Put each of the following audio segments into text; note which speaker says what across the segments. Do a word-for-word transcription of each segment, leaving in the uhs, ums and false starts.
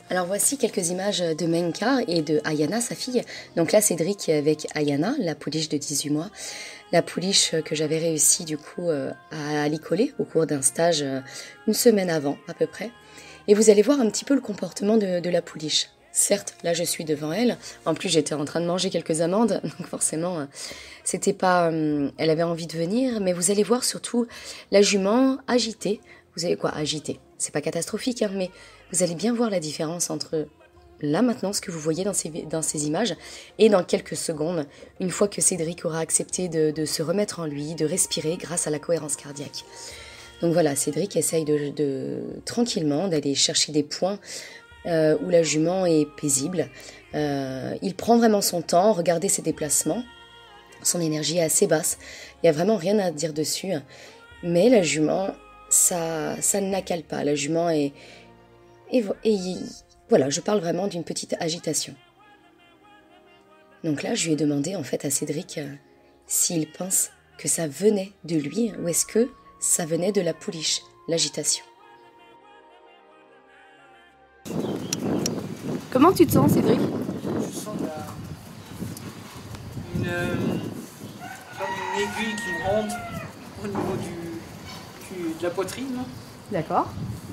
Speaker 1: Alors voici quelques images de Menka et de Ayana, sa fille. Donc là, Cédric avec Ayana, la pouliche de dix-huit mois. La pouliche que j'avais réussi du coup à l'y coller au cours d'un stage une semaine avant à peu près. Et vous allez voir un petit peu le comportement de, de la pouliche. Certes, là je suis devant elle. En plus, j'étais en train de manger quelques amandes, donc forcément, c'était pas. Euh, elle avait envie de venir, mais vous allez voir surtout la jument agitée. Vous allez quoi, agitée? C'est pas catastrophique, hein, mais vous allez bien voir la différence entre là maintenant ce que vous voyez dans ces, dans ces images et dans quelques secondes, une fois que Cédric aura accepté de, de se remettre en lui, de respirer grâce à la cohérence cardiaque. Donc voilà, Cédric essaye de, de tranquillement d'aller chercher des points euh, où la jument est paisible. Euh, il prend vraiment son temps, regardez ses déplacements. Son énergie est assez basse, il n'y a vraiment rien à dire dessus. Mais la jument, ça, ça ne la cale pas. La jument est... Et, et voilà, je parle vraiment d'une petite agitation. Donc là, je lui ai demandé en fait à Cédric euh, s'il pense que ça venait de lui ou est-ce que ça venait de la pouliche, l'agitation.
Speaker 2: Comment tu te sens, Cédric?
Speaker 3: Je sens la... une, euh, comme une aiguille qui me rentre au niveau du, du, de la poitrine.
Speaker 2: D'accord.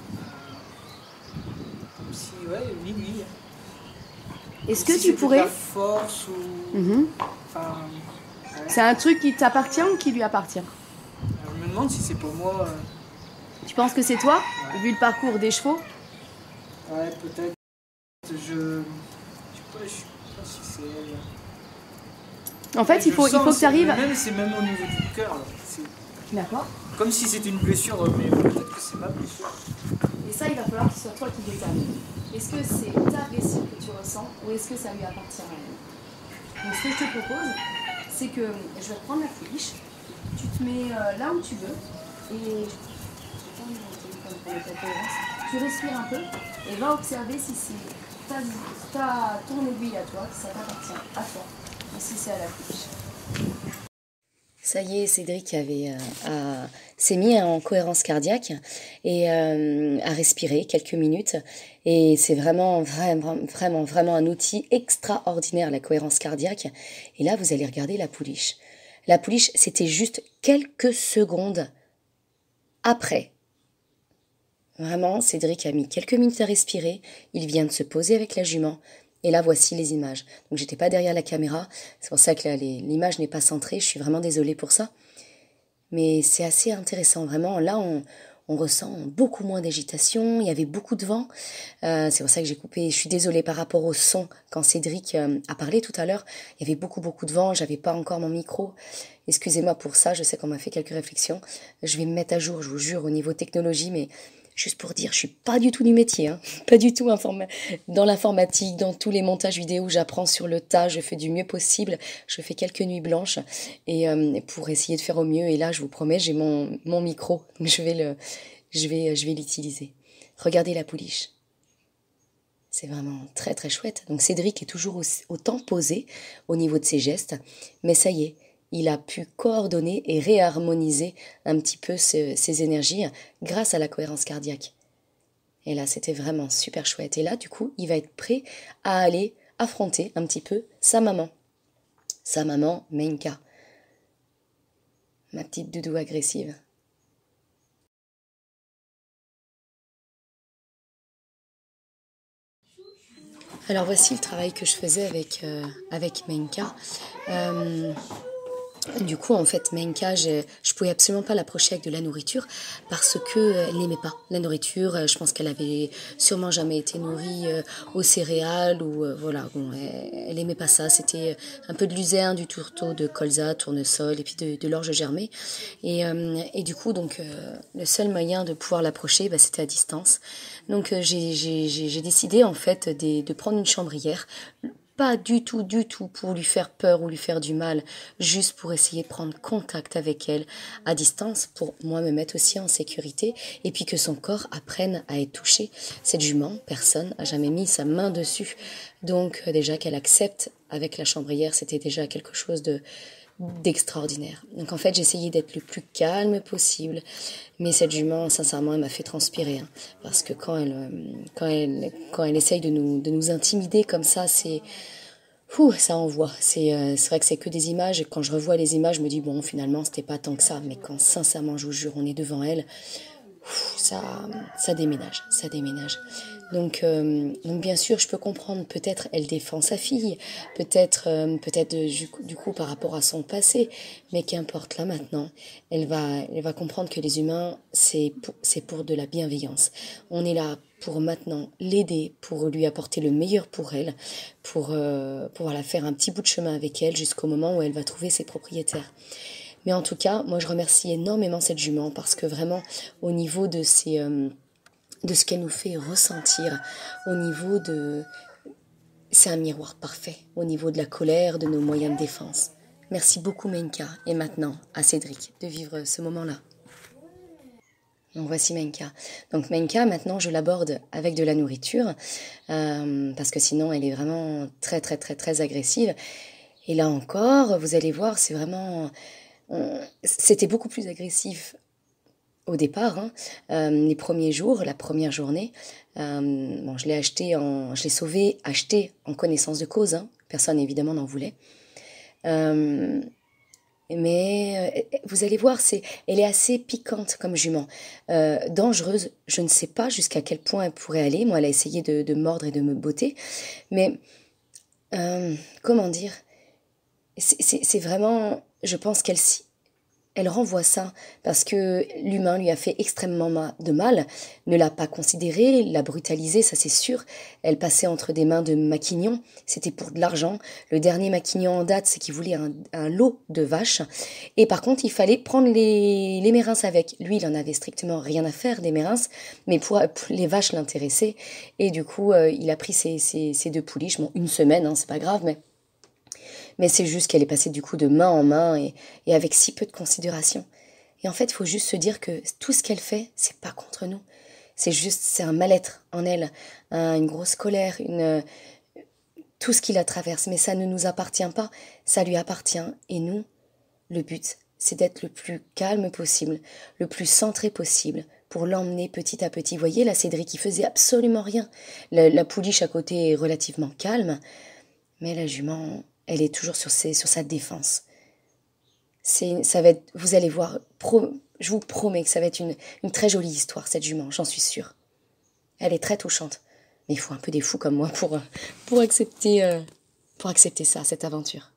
Speaker 3: Comme si, ouais, une aiguille.
Speaker 2: Est-ce
Speaker 3: Comme
Speaker 2: que
Speaker 3: si
Speaker 2: tu pourrais...
Speaker 3: de la force ou...
Speaker 2: Mmh.
Speaker 3: Enfin, ouais.
Speaker 2: C'est un truc qui t'appartient ou qui lui appartient?
Speaker 3: Je me demande si c'est pour moi. Euh...
Speaker 2: Tu penses que c'est toi,
Speaker 3: ouais.
Speaker 2: Vu le parcours des chevaux?
Speaker 3: Ouais, peut-être. Je... Je sais pas, je sais pas si c'est elle.
Speaker 2: En fait,
Speaker 3: ouais,
Speaker 2: il faut, il faut que tu arrives...
Speaker 3: Même, c'est même au niveau du cœur.
Speaker 2: D'accord.
Speaker 3: Comme si c'était une blessure, mais peut-être que c'est ma blessure.
Speaker 2: Et ça, il va falloir que ce soit toi qui détermine. Est-ce que c'est ta blessure que tu ressens ou est-ce que ça lui appartient à elle? Donc ce que je te propose, c'est que je vais reprendre la pouliche, tu te mets euh, là où tu veux et tu respires un peu et va observer si c'est ta, ta, ton aiguille à toi, si ça t'appartient à toi ou si c'est à la pouliche.
Speaker 1: Ça y est, Cédric avait, euh, a, s'est mis en cohérence cardiaque et euh, a respiré quelques minutes. Et c'est vraiment, vraiment, vraiment, vraiment un outil extraordinaire, la cohérence cardiaque. Et là, vous allez regarder la pouliche. La pouliche, c'était juste quelques secondes après. Vraiment, Cédric a mis quelques minutes à respirer. Il vient de se poser avec la jument. Et là, voici les images. Donc, j'étais pas derrière la caméra. C'est pour ça que l'image n'est pas centrée. Je suis vraiment désolée pour ça. Mais c'est assez intéressant. Vraiment, là, on, on ressent beaucoup moins d'agitation. Il y avait beaucoup de vent. Euh, c'est pour ça que j'ai coupé. Je suis désolée par rapport au son. Quand Cédric euh, a parlé tout à l'heure, il y avait beaucoup, beaucoup de vent. J'avais pas encore mon micro. Excusez-moi pour ça. Je sais qu'on m'a fait quelques réflexions. Je vais me mettre à jour, je vous jure, au niveau technologie, mais... Juste pour dire, je suis pas du tout du métier, hein. Pas du tout informa- dans l'informatique, dans tous les montages vidéo, j'apprends sur le tas, je fais du mieux possible, je fais quelques nuits blanches et euh, pour essayer de faire au mieux. Et là, je vous promets, j'ai mon, mon micro, je vais le, je vais, je vais l'utiliser. Regardez la pouliche, c'est vraiment très très chouette. Donc Cédric est toujours autant posé au niveau de ses gestes, mais ça y est. Il a pu coordonner et réharmoniser un petit peu ce, ses énergies grâce à la cohérence cardiaque. Et là, c'était vraiment super chouette. Et là, du coup, il va être prêt à aller affronter un petit peu sa maman. Sa maman, Menka. Ma petite doudou agressive. Alors voici le travail que je faisais avec, euh, avec Menka. Euh, Du coup, en fait, Menka, je, je pouvais absolument pas l'approcher avec de la nourriture parce que euh, elle n'aimait pas la nourriture. Euh, je pense qu'elle avait sûrement jamais été nourrie euh, aux céréales ou euh, voilà. Bon, elle, elle aimait pas ça. C'était un peu de luzerne, du tourteau, de colza, tournesol et puis de, de l'orge germée. Et, euh, et du coup, donc euh, le seul moyen de pouvoir l'approcher, bah, c'était à distance. Donc euh, j'ai, j'ai, j'ai décidé en fait de, de prendre une chambrière. Pas du tout, du tout pour lui faire peur ou lui faire du mal, juste pour essayer de prendre contact avec elle à distance, pour moi me mettre aussi en sécurité, et puis que son corps apprenne à être touché. Cette jument, personne n'a jamais mis sa main dessus. Donc déjà qu'elle accepte avec la chambrière, c'était déjà quelque chose de, d'extraordinaire. Donc en fait, j'essayais d'être le plus calme possible, mais cette jument, sincèrement, elle m'a fait transpirer, hein, parce que quand elle, euh, quand elle, quand elle essaye de nous, de nous intimider comme ça, c'est, ouh, ça envoie. C'est, euh, c'est vrai que c'est que des images. Et quand je revois les images, je me dis bon, finalement, c'était pas tant que ça. Mais quand sincèrement, je vous jure, on est devant elle, ouh, ça, ça déménage, ça déménage. Donc, euh, donc bien sûr, je peux comprendre, peut-être elle défend sa fille, peut-être euh, peut-être du, du coup par rapport à son passé, mais qu'importe là maintenant, elle va, elle va comprendre que les humains, c'est pour, c'est pour de la bienveillance. On est là pour maintenant l'aider, pour lui apporter le meilleur pour elle, pour, euh, pour voilà, faire un petit bout de chemin avec elle jusqu'au moment où elle va trouver ses propriétaires. Mais en tout cas, moi je remercie énormément cette jument parce que vraiment, au niveau de ses... Euh, de ce qu'elle nous fait ressentir, au niveau de... C'est un miroir parfait, au niveau de la colère, de nos moyens de défense. Merci beaucoup Menka, et maintenant à Cédric de vivre ce moment-là. Donc voici Menka. Donc Menka, maintenant je l'aborde avec de la nourriture, euh, parce que sinon elle est vraiment très très très très agressive. Et là encore, vous allez voir, c'est vraiment... On... C'était beaucoup plus agressif au départ, hein, euh, les premiers jours, la première journée. Euh, bon, je l'ai acheté, en, je l'ai sauvé, acheté en connaissance de cause. Hein, personne évidemment n'en voulait. Euh, mais euh, vous allez voir, c'est, elle est assez piquante comme jument, euh, dangereuse. Je ne sais pas jusqu'à quel point elle pourrait aller. Moi, elle a essayé de, de mordre et de me botter, mais euh, comment dire, c'est, c'est, c'est vraiment, je pense qu'elle s'y Elle renvoie ça parce que l'humain lui a fait extrêmement de mal, ne l'a pas considéré, l'a brutalisé, ça c'est sûr. Elle passait entre des mains de maquignons, c'était pour de l'argent. Le dernier maquignon en date, c'est qu'il voulait un, un lot de vaches. Et par contre, il fallait prendre les, les mérins avec. Lui, il en avait strictement rien à faire des mérins, mais pour, pour les vaches l'intéressaient. Et du coup, euh, il a pris ses, ses, ses deux pouliches, bon, une semaine, hein, c'est pas grave, mais... Mais c'est juste qu'elle est passée du coup de main en main et, et avec si peu de considération. Et en fait, il faut juste se dire que tout ce qu'elle fait, c'est pas contre nous. C'est juste, c'est un mal-être en elle, un, une grosse colère, une, tout ce qui la traverse. Mais ça ne nous appartient pas, ça lui appartient. Et nous, le but, c'est d'être le plus calme possible, le plus centré possible, pour l'emmener petit à petit. Vous voyez, là, Cédric, il faisait absolument rien. La, la pouliche à côté est relativement calme, mais la jument... Elle est toujours sur, ses, sur sa défense. C'est, ça va être, vous allez voir, pro, je vous promets que ça va être une, une très jolie histoire, cette jument, j'en suis sûre. Elle est très touchante. Mais il faut un peu des fous comme moi pour, pour, accepter, euh, pour accepter ça, cette aventure.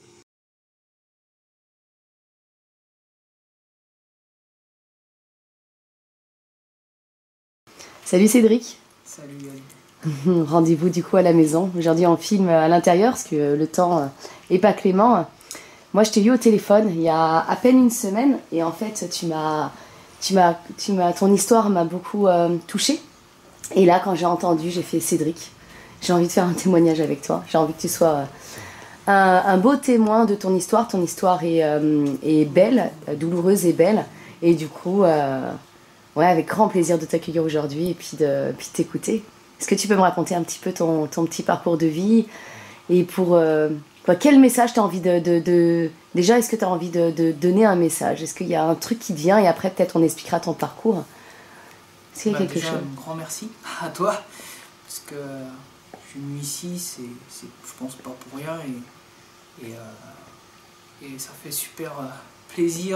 Speaker 1: Salut Cédric.
Speaker 3: Salut Yann.
Speaker 1: Rendez-vous du coup à la maison. Aujourd'hui on filme à l'intérieur parce que le temps est pas clément. Moi je t'ai eu au téléphone il y a à peine une semaine et en fait tu m'as, tu m'as, tu m'as, ton histoire m'a beaucoup euh, touchée. Et là quand j'ai entendu, j'ai fait Cédric, j'ai envie de faire un témoignage avec toi. J'ai envie que tu sois un, un beau témoin de ton histoire. Ton histoire est, euh, est belle, douloureuse et belle. Et du coup, euh, ouais, avec grand plaisir de t'accueillir aujourd'hui et puis de, puis de t'écouter. Est-ce que tu peux me raconter un petit peu ton, ton petit parcours de vie et pour euh, quoi, quel message tu as envie de, de, de... Déjà, est-ce que tu as envie de, de donner un message? Est-ce qu'il y a un truc qui te vient et après peut-être on expliquera ton parcours? Est-ce qu'il y a
Speaker 3: bah,
Speaker 1: quelque
Speaker 3: déjà,
Speaker 1: chose?
Speaker 3: Un grand merci à toi parce que je suis venu ici, c'est, c'est, je pense pas pour rien et, et, euh, et ça fait super euh, plaisir.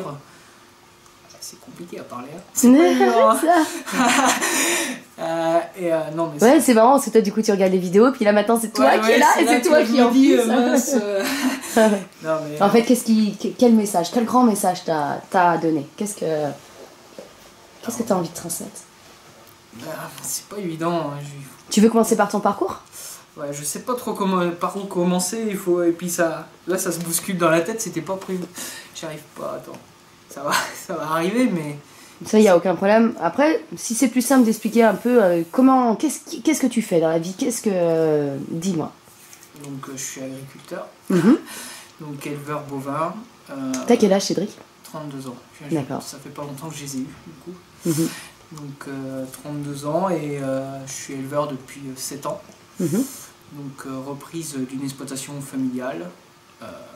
Speaker 3: C'est compliqué à parler. Hein. C'est pas évident, hein. euh, et euh, non, mais
Speaker 1: ouais, c'est marrant parce que toi, du coup, tu regardes les vidéos, puis là maintenant, c'est toi
Speaker 3: ouais,
Speaker 1: qui
Speaker 3: ouais,
Speaker 1: es là
Speaker 3: c'est
Speaker 1: et
Speaker 3: là
Speaker 1: c'est toi qui en
Speaker 3: dis,
Speaker 1: plus.
Speaker 3: euh, mince, euh... non, mais,
Speaker 1: en fait, qu'est-ce qui, quel message, quel grand message t'as, t'as donné? Qu'est-ce que, qu'est-ce que t'as envie de transmettre?
Speaker 3: Bah, c'est pas évident. Hein. Je...
Speaker 1: Tu veux commencer par ton parcours?
Speaker 3: Ouais, je sais pas trop comment, par où commencer. Il faut et puis ça, là, ça se bouscule dans la tête. C'était pas prévu. J'y arrive pas. Attends. Ça va, ça va arriver, mais...
Speaker 1: Ça, il n'y a aucun problème. Après, si c'est plus simple d'expliquer un peu euh, comment... Qu'est-ce, qui, qu'est-ce que tu fais dans la vie? Qu'est-ce que... Euh, dis-moi.
Speaker 3: Donc, euh, je suis agriculteur.
Speaker 1: Mm-hmm.
Speaker 3: Donc, éleveur bovin. Euh,
Speaker 1: T'as quel âge, Cédric?
Speaker 3: trente-deux ans.
Speaker 1: D'accord.
Speaker 3: Ça fait pas longtemps que je les ai eus, du coup.
Speaker 1: Mm-hmm.
Speaker 3: Donc, euh, trente-deux ans et euh, je suis éleveur depuis euh, sept ans.
Speaker 1: Mm-hmm.
Speaker 3: Donc, euh, reprise d'une exploitation familiale. Euh,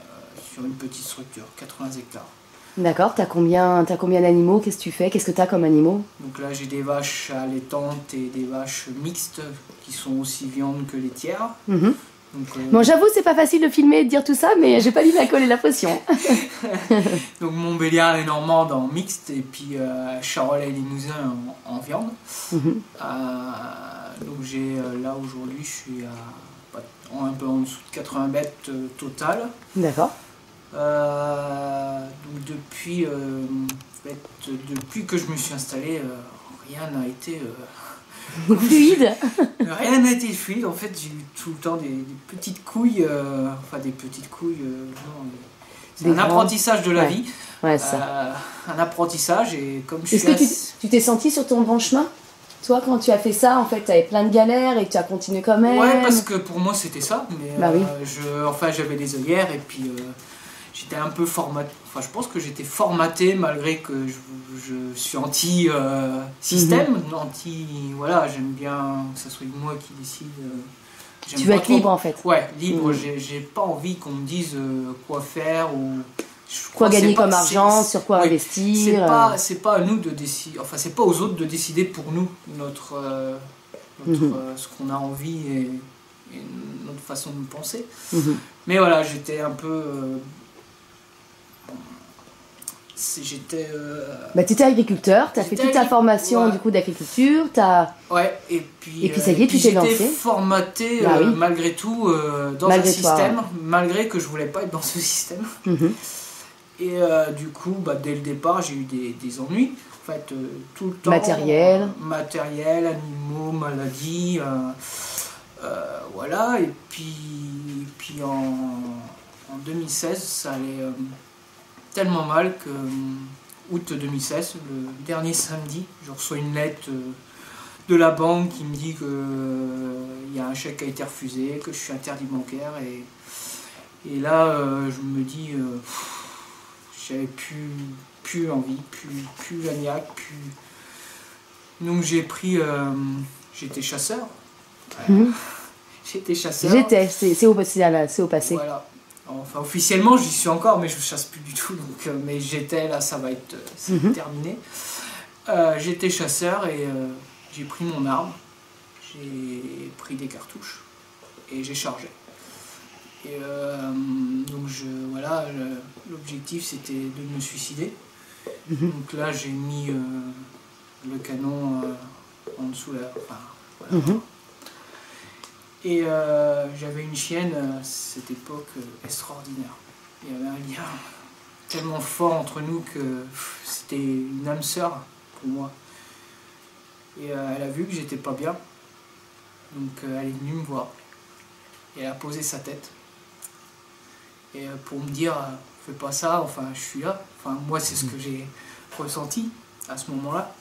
Speaker 3: sur une petite structure, quatre-vingts hectares.
Speaker 1: D'accord, t'as combien, t'as combien d'animaux? Qu'est-ce que tu fais? Qu'est-ce que t'as comme animaux?
Speaker 3: Donc là, j'ai des vaches allaitantes et des vaches mixtes qui sont aussi viandes que laitières.
Speaker 1: Mm-hmm.
Speaker 3: Donc, euh...
Speaker 1: Bon, j'avoue, c'est pas facile de filmer et de dire tout ça, mais j'ai pas dit de la coller la potion.
Speaker 3: Donc Montbéliard et Normande en mixte, et puis euh, Charolais et Limousin en, en viande.
Speaker 1: Mm-hmm.
Speaker 3: Euh, donc j'ai euh, là aujourd'hui, je suis à un peu en dessous de quatre-vingts bêtes euh, totales.
Speaker 1: D'accord.
Speaker 3: Euh, donc depuis, euh, en fait, depuis que je me suis installé, euh, rien n'a été euh,
Speaker 1: fluide.
Speaker 3: Rien n'a été fluide. En fait, j'ai eu tout le temps des, des petites couilles, euh, enfin des petites couilles. Euh, non, c'est un grands... apprentissage de la
Speaker 1: ouais.
Speaker 3: vie.
Speaker 1: Ouais, ça.
Speaker 3: Euh, un apprentissage et comme je
Speaker 1: Est-ce
Speaker 3: suis.
Speaker 1: que
Speaker 3: assez...
Speaker 1: tu t'es senti sur ton bon chemin? Toi, quand tu as fait ça, en fait, tu avais plein de galères et tu as continué quand même.
Speaker 3: Ouais, parce que pour moi, c'était ça. Mais
Speaker 1: bah,
Speaker 3: euh,
Speaker 1: oui.
Speaker 3: je, enfin, j'avais des œillères et puis euh, j'étais un peu formaté. Enfin, je pense que j'étais formaté malgré que je, je suis anti-système. Euh, mm-hmm. Anti. Voilà, j'aime bien que ce soit moi qui décide. Euh,
Speaker 1: tu veux être trop... libre, en fait.
Speaker 3: Ouais, libre. Mm-hmm. J'ai pas envie qu'on me dise euh, quoi faire ou.
Speaker 1: Quoi gagner comme argent, sur quoi oui, investir.
Speaker 3: C'est pas, c'est pas à nous de décider, enfin c'est pas aux autres de décider pour nous notre, euh, notre mm-hmm. euh, ce qu'on a envie et, et notre façon de penser. Mm-hmm. Mais voilà, j'étais un peu, euh, j'étais. Euh,
Speaker 1: bah tu étais agriculteur, tu as fait toute ta formation ouais. du coup d'agriculture, t'as.
Speaker 3: Ouais, et puis.
Speaker 1: Et puis ça y est, tu t'es lancé.
Speaker 3: J'étais formaté
Speaker 1: bah,
Speaker 3: euh,
Speaker 1: oui.
Speaker 3: malgré tout euh, dans
Speaker 1: malgré
Speaker 3: un système,
Speaker 1: toi, ouais.
Speaker 3: malgré que je voulais pas être dans ce système.
Speaker 1: Mm-hmm.
Speaker 3: Et euh, du coup, bah, dès le départ, j'ai eu des, des ennuis. En fait, euh, tout le temps.
Speaker 1: Matériel.
Speaker 3: Euh, matériel, animaux, maladies. Euh, euh, voilà. Et puis, puis en, en deux mille seize, ça allait euh, tellement mal que, euh, août deux mille seize, le dernier samedi, je reçois une lettre euh, de la banque qui me dit qu'il euh, y a un chèque qui a été refusé, que je suis interdit bancaire. Et, et là, euh, je me dis. Euh, J'avais plus, plus envie, plus, plus la niaque, plus... Donc j'ai pris... Euh, j'étais chasseur.
Speaker 1: Mmh.
Speaker 3: J'étais chasseur.
Speaker 1: J'étais, c'est au, au passé.
Speaker 3: Voilà. Enfin, officiellement, j'y suis encore, mais je ne chasse plus du tout. Donc, euh, mais j'étais, là, ça va être mmh. terminé. Euh, j'étais chasseur et euh, j'ai pris mon arme, j'ai pris des cartouches et j'ai chargé. Et euh, donc je, voilà, l'objectif c'était de me suicider. Mmh. Donc là j'ai mis euh, le canon euh, en dessous là. Enfin, voilà. Mmh. Et euh, j'avais une chienne à cette époque euh, extraordinaire. Il y avait un lien tellement fort entre nous que c'était une âme sœur pour moi. Et euh, elle a vu que j'étais pas bien. Donc euh, elle est venue me voir. Et elle a posé sa tête. Et pour me dire, fais pas ça, enfin je suis là. Enfin moi c'est ce que j'ai ressenti à ce moment-là.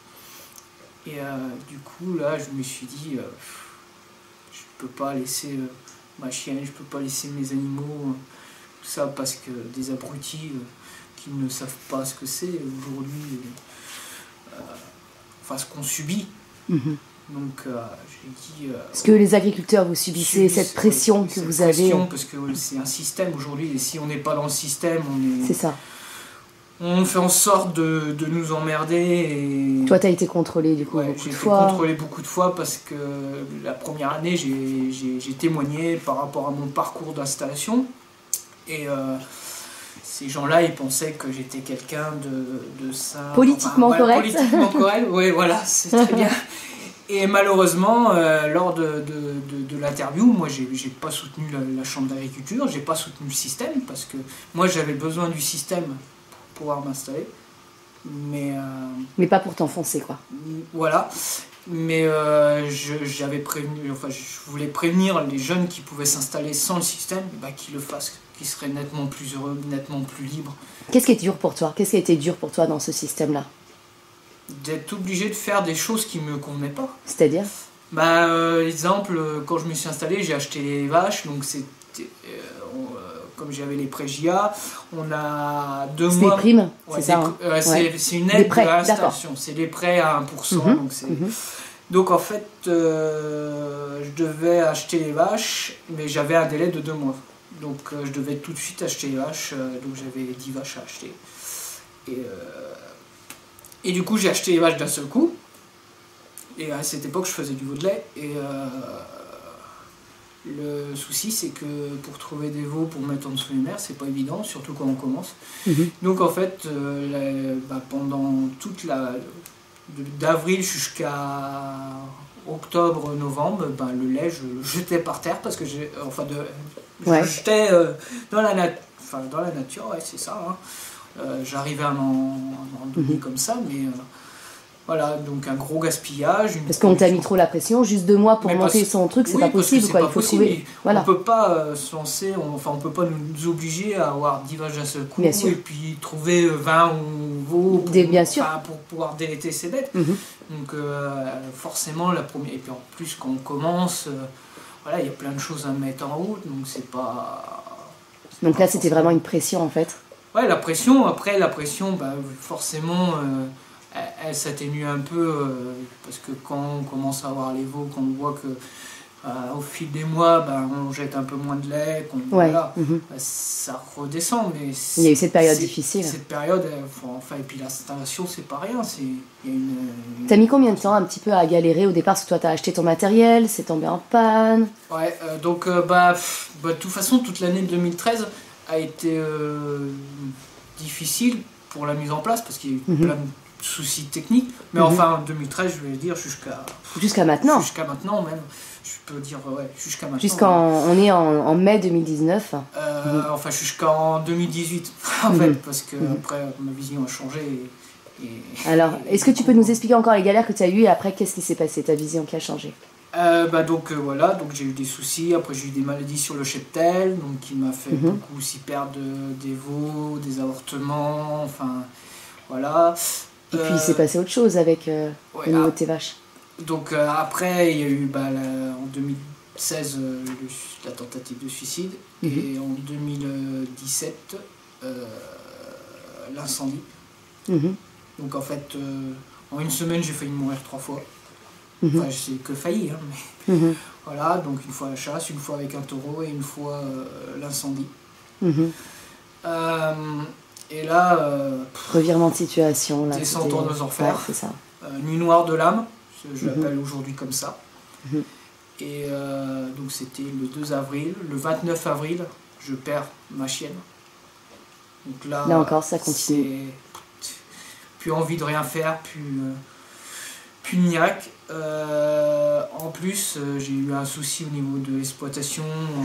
Speaker 3: Et euh, du coup là je me suis dit, euh, je peux pas laisser euh, ma chienne, je peux pas laisser mes animaux, euh, tout ça parce que des abrutis euh, qui ne savent pas ce que c'est aujourd'hui, euh, enfin ce qu'on subit. Mm-hmm. Donc euh, j'ai dit... Euh,
Speaker 1: Est-ce que les agriculteurs, vous subissez cette pression
Speaker 3: ouais,
Speaker 1: que
Speaker 3: cette
Speaker 1: vous
Speaker 3: pression,
Speaker 1: avez?
Speaker 3: Parce que ouais, c'est un système aujourd'hui, et si on n'est pas dans le système, on est...
Speaker 1: C'est ça.
Speaker 3: On fait en sorte de, de nous emmerder. Et...
Speaker 1: Toi, tu as été contrôlé du coup
Speaker 3: ouais,
Speaker 1: beaucoup
Speaker 3: j'ai
Speaker 1: de
Speaker 3: été
Speaker 1: fois.
Speaker 3: contrôlé beaucoup de fois parce que la première année, j'ai, j'ai, j'ai témoigné par rapport à mon parcours d'installation. Et euh, ces gens-là, ils pensaient que j'étais quelqu'un de, de ça...
Speaker 1: Politiquement
Speaker 3: enfin,
Speaker 1: correct.
Speaker 3: Ouais, politiquement correct, oui, voilà, c'est très bien. Et malheureusement, euh, lors de, de, de, de l'interview, moi j'ai, j'ai pas soutenu la, la chambre d'agriculture, j'ai pas soutenu le système, parce que moi j'avais besoin du système pour pouvoir m'installer. Mais, euh,
Speaker 1: mais pas pour t'enfoncer, quoi.
Speaker 3: Voilà. Mais euh, je, j'avais prévenu, enfin je voulais prévenir les jeunes qui pouvaient s'installer sans le système, bah, qu'ils le fassent, qu'ils seraient nettement plus heureux, nettement plus libres.
Speaker 1: Qu'est-ce qui est dur pour toi? Qu'est-ce qui a été dur pour toi dans ce système-là?
Speaker 3: D'être obligé de faire des choses qui ne me convenaient pas.
Speaker 1: C'est-à-dire?
Speaker 3: Bah, euh, exemple, quand je me suis installé, j'ai acheté les vaches, donc c'était, euh, on, euh, comme j'avais les prêts J A, on a deux
Speaker 1: c'est
Speaker 3: mois...
Speaker 1: C'est des primes,
Speaker 3: ouais,
Speaker 1: c'est ça hein.
Speaker 3: euh, c'est,
Speaker 1: ouais.
Speaker 3: c'est une aide
Speaker 1: prêts,
Speaker 3: de l'installation, c'est des prêts à un pour cent,
Speaker 1: mmh,
Speaker 3: donc c'est...
Speaker 1: Mmh.
Speaker 3: Donc en fait, euh, je devais acheter les vaches, mais j'avais un délai de deux mois. Donc euh, je devais tout de suite acheter les vaches, euh, donc j'avais dix vaches à acheter. Et, euh, et du coup j'ai acheté les vaches d'un seul coup. Et à cette époque je faisais du veau de lait. Et euh, le souci c'est que pour trouver des veaux pour mettre en dessous les mers, c'est pas évident, surtout quand on commence.
Speaker 1: Mmh.
Speaker 3: Donc en fait, euh, la, bah, pendant toute la... d'avril jusqu'à octobre, novembre, bah, le lait je le jetais par terre parce que j'ai... Enfin, de, je
Speaker 1: Ouais.
Speaker 3: le jetais euh, dans, la nat- enfin, dans la nature, ouais, c'est ça. Hein. Euh, j'arrivais à en, à en donner
Speaker 1: Mmh.
Speaker 3: comme ça, mais... Euh, voilà, donc un gros gaspillage. Une
Speaker 1: Parce qu'on t'a mis trop la pression, juste deux mois pour
Speaker 3: Mais
Speaker 1: monter
Speaker 3: parce-
Speaker 1: son truc, c'est
Speaker 3: oui,
Speaker 1: pas
Speaker 3: parce que
Speaker 1: possible,
Speaker 3: c'est
Speaker 1: quoi.
Speaker 3: pas
Speaker 1: Il faut
Speaker 3: possible.
Speaker 1: trouver.
Speaker 3: On
Speaker 1: Voilà.
Speaker 3: peut pas euh, se lancer, on, enfin on peut pas nous obliger à avoir dix vaches d'un seul coup
Speaker 1: Bien sûr.
Speaker 3: et puis trouver vingt ou veaux pour,
Speaker 1: Des- bien sûr.
Speaker 3: enfin, pour pouvoir délaiter ses bêtes.
Speaker 1: Mhm.
Speaker 3: Donc euh, forcément la première, et puis en plus quand on commence, euh, voilà, il y a plein de choses à mettre en route, donc c'est pas. c'est
Speaker 1: Donc
Speaker 3: pas
Speaker 1: là, c'était
Speaker 3: forcément-
Speaker 1: vraiment une pression, en fait.
Speaker 3: Ouais, la pression, après la pression, bah, forcément, euh, elle, elle s'atténue un peu, euh, parce que quand on commence à avoir les veaux, qu'on voit que euh, au fil des mois, bah, on jette un peu moins de lait, qu'on,
Speaker 1: Ouais.
Speaker 3: voilà,
Speaker 1: Mhm.
Speaker 3: bah, ça redescend. Mais
Speaker 1: Il y a eu cette période
Speaker 3: c'est-
Speaker 1: difficile.
Speaker 3: Cette période, elle, faut- enfin, et puis l'installation, c'est pas rien. C'est, il y a une, une-
Speaker 1: T'as mis combien de temps un petit peu à galérer au départ? Parce que toi, t'as acheté ton matériel, c'est tombé en panne.
Speaker 3: Ouais, euh, donc euh, bah, pff, bah, de toute façon, toute l'année deux mille treize a été euh, difficile pour la mise en place parce qu'il y a eu
Speaker 1: Mhm.
Speaker 3: plein de soucis techniques. Mais
Speaker 1: Mhm.
Speaker 3: enfin, en deux mille treize, je vais dire jusqu'à
Speaker 1: Jusqu'à maintenant.
Speaker 3: jusqu'à maintenant même. Je peux dire ouais, jusqu'à maintenant.
Speaker 1: Jusqu'en. On est en, en mai deux mille dix-neuf.
Speaker 3: Euh, Enfin, jusqu'en deux mille dix-huit en
Speaker 1: Mhm.
Speaker 3: fait, parce que
Speaker 1: Mhm.
Speaker 3: après ma vision a changé. Et, et-
Speaker 1: Alors,
Speaker 3: et
Speaker 1: est-ce que
Speaker 3: du
Speaker 1: tu
Speaker 3: coup,
Speaker 1: peux nous expliquer encore les galères que tu as eues et après, qu'est-ce qui s'est passé, ta vision qui a changé?
Speaker 3: Euh, bah donc euh, voilà, donc j'ai eu des soucis, après j'ai eu des maladies sur le cheptel, donc qui m'a fait
Speaker 1: Mhm.
Speaker 3: beaucoup aussi perdre de- des veaux, des avortements, enfin voilà.
Speaker 1: Et puis,
Speaker 3: Euh,
Speaker 1: il s'est passé autre chose avec euh,
Speaker 3: ouais,
Speaker 1: au niveau
Speaker 3: ah,
Speaker 1: de tes vaches.
Speaker 3: donc euh, après il y a eu bah, la- en deux mille seize euh, le- la tentative de suicide
Speaker 1: Mhm.
Speaker 3: et en deux mille dix-sept euh, l'incendie.
Speaker 1: Mhm.
Speaker 3: Donc en fait euh, en une semaine j'ai failli mourir trois fois.
Speaker 1: Mhm.
Speaker 3: Enfin j'ai que failli, hein, mais
Speaker 1: Mhm.
Speaker 3: voilà, donc une fois la chasse, une fois avec un taureau et une fois euh, l'incendie.
Speaker 1: Mhm.
Speaker 3: Euh, et là, euh, pff,
Speaker 1: Revirement de situation. Là,
Speaker 3: Descente
Speaker 1: c'était-
Speaker 3: aux enfers.
Speaker 1: Ouais, c'est ça.
Speaker 3: euh, nuit noire de l'âme, je
Speaker 1: Mhm.
Speaker 3: l'appelle aujourd'hui comme ça.
Speaker 1: Mhm.
Speaker 3: Et euh, donc c'était le deux avril. Le vingt-neuf avril, je perds ma chienne. Donc là,
Speaker 1: Là encore, ça continue.
Speaker 3: c'est plus envie de rien faire, plus, euh, plus niaque. Euh, en plus, euh, j'ai eu un souci au niveau de l'exploitation.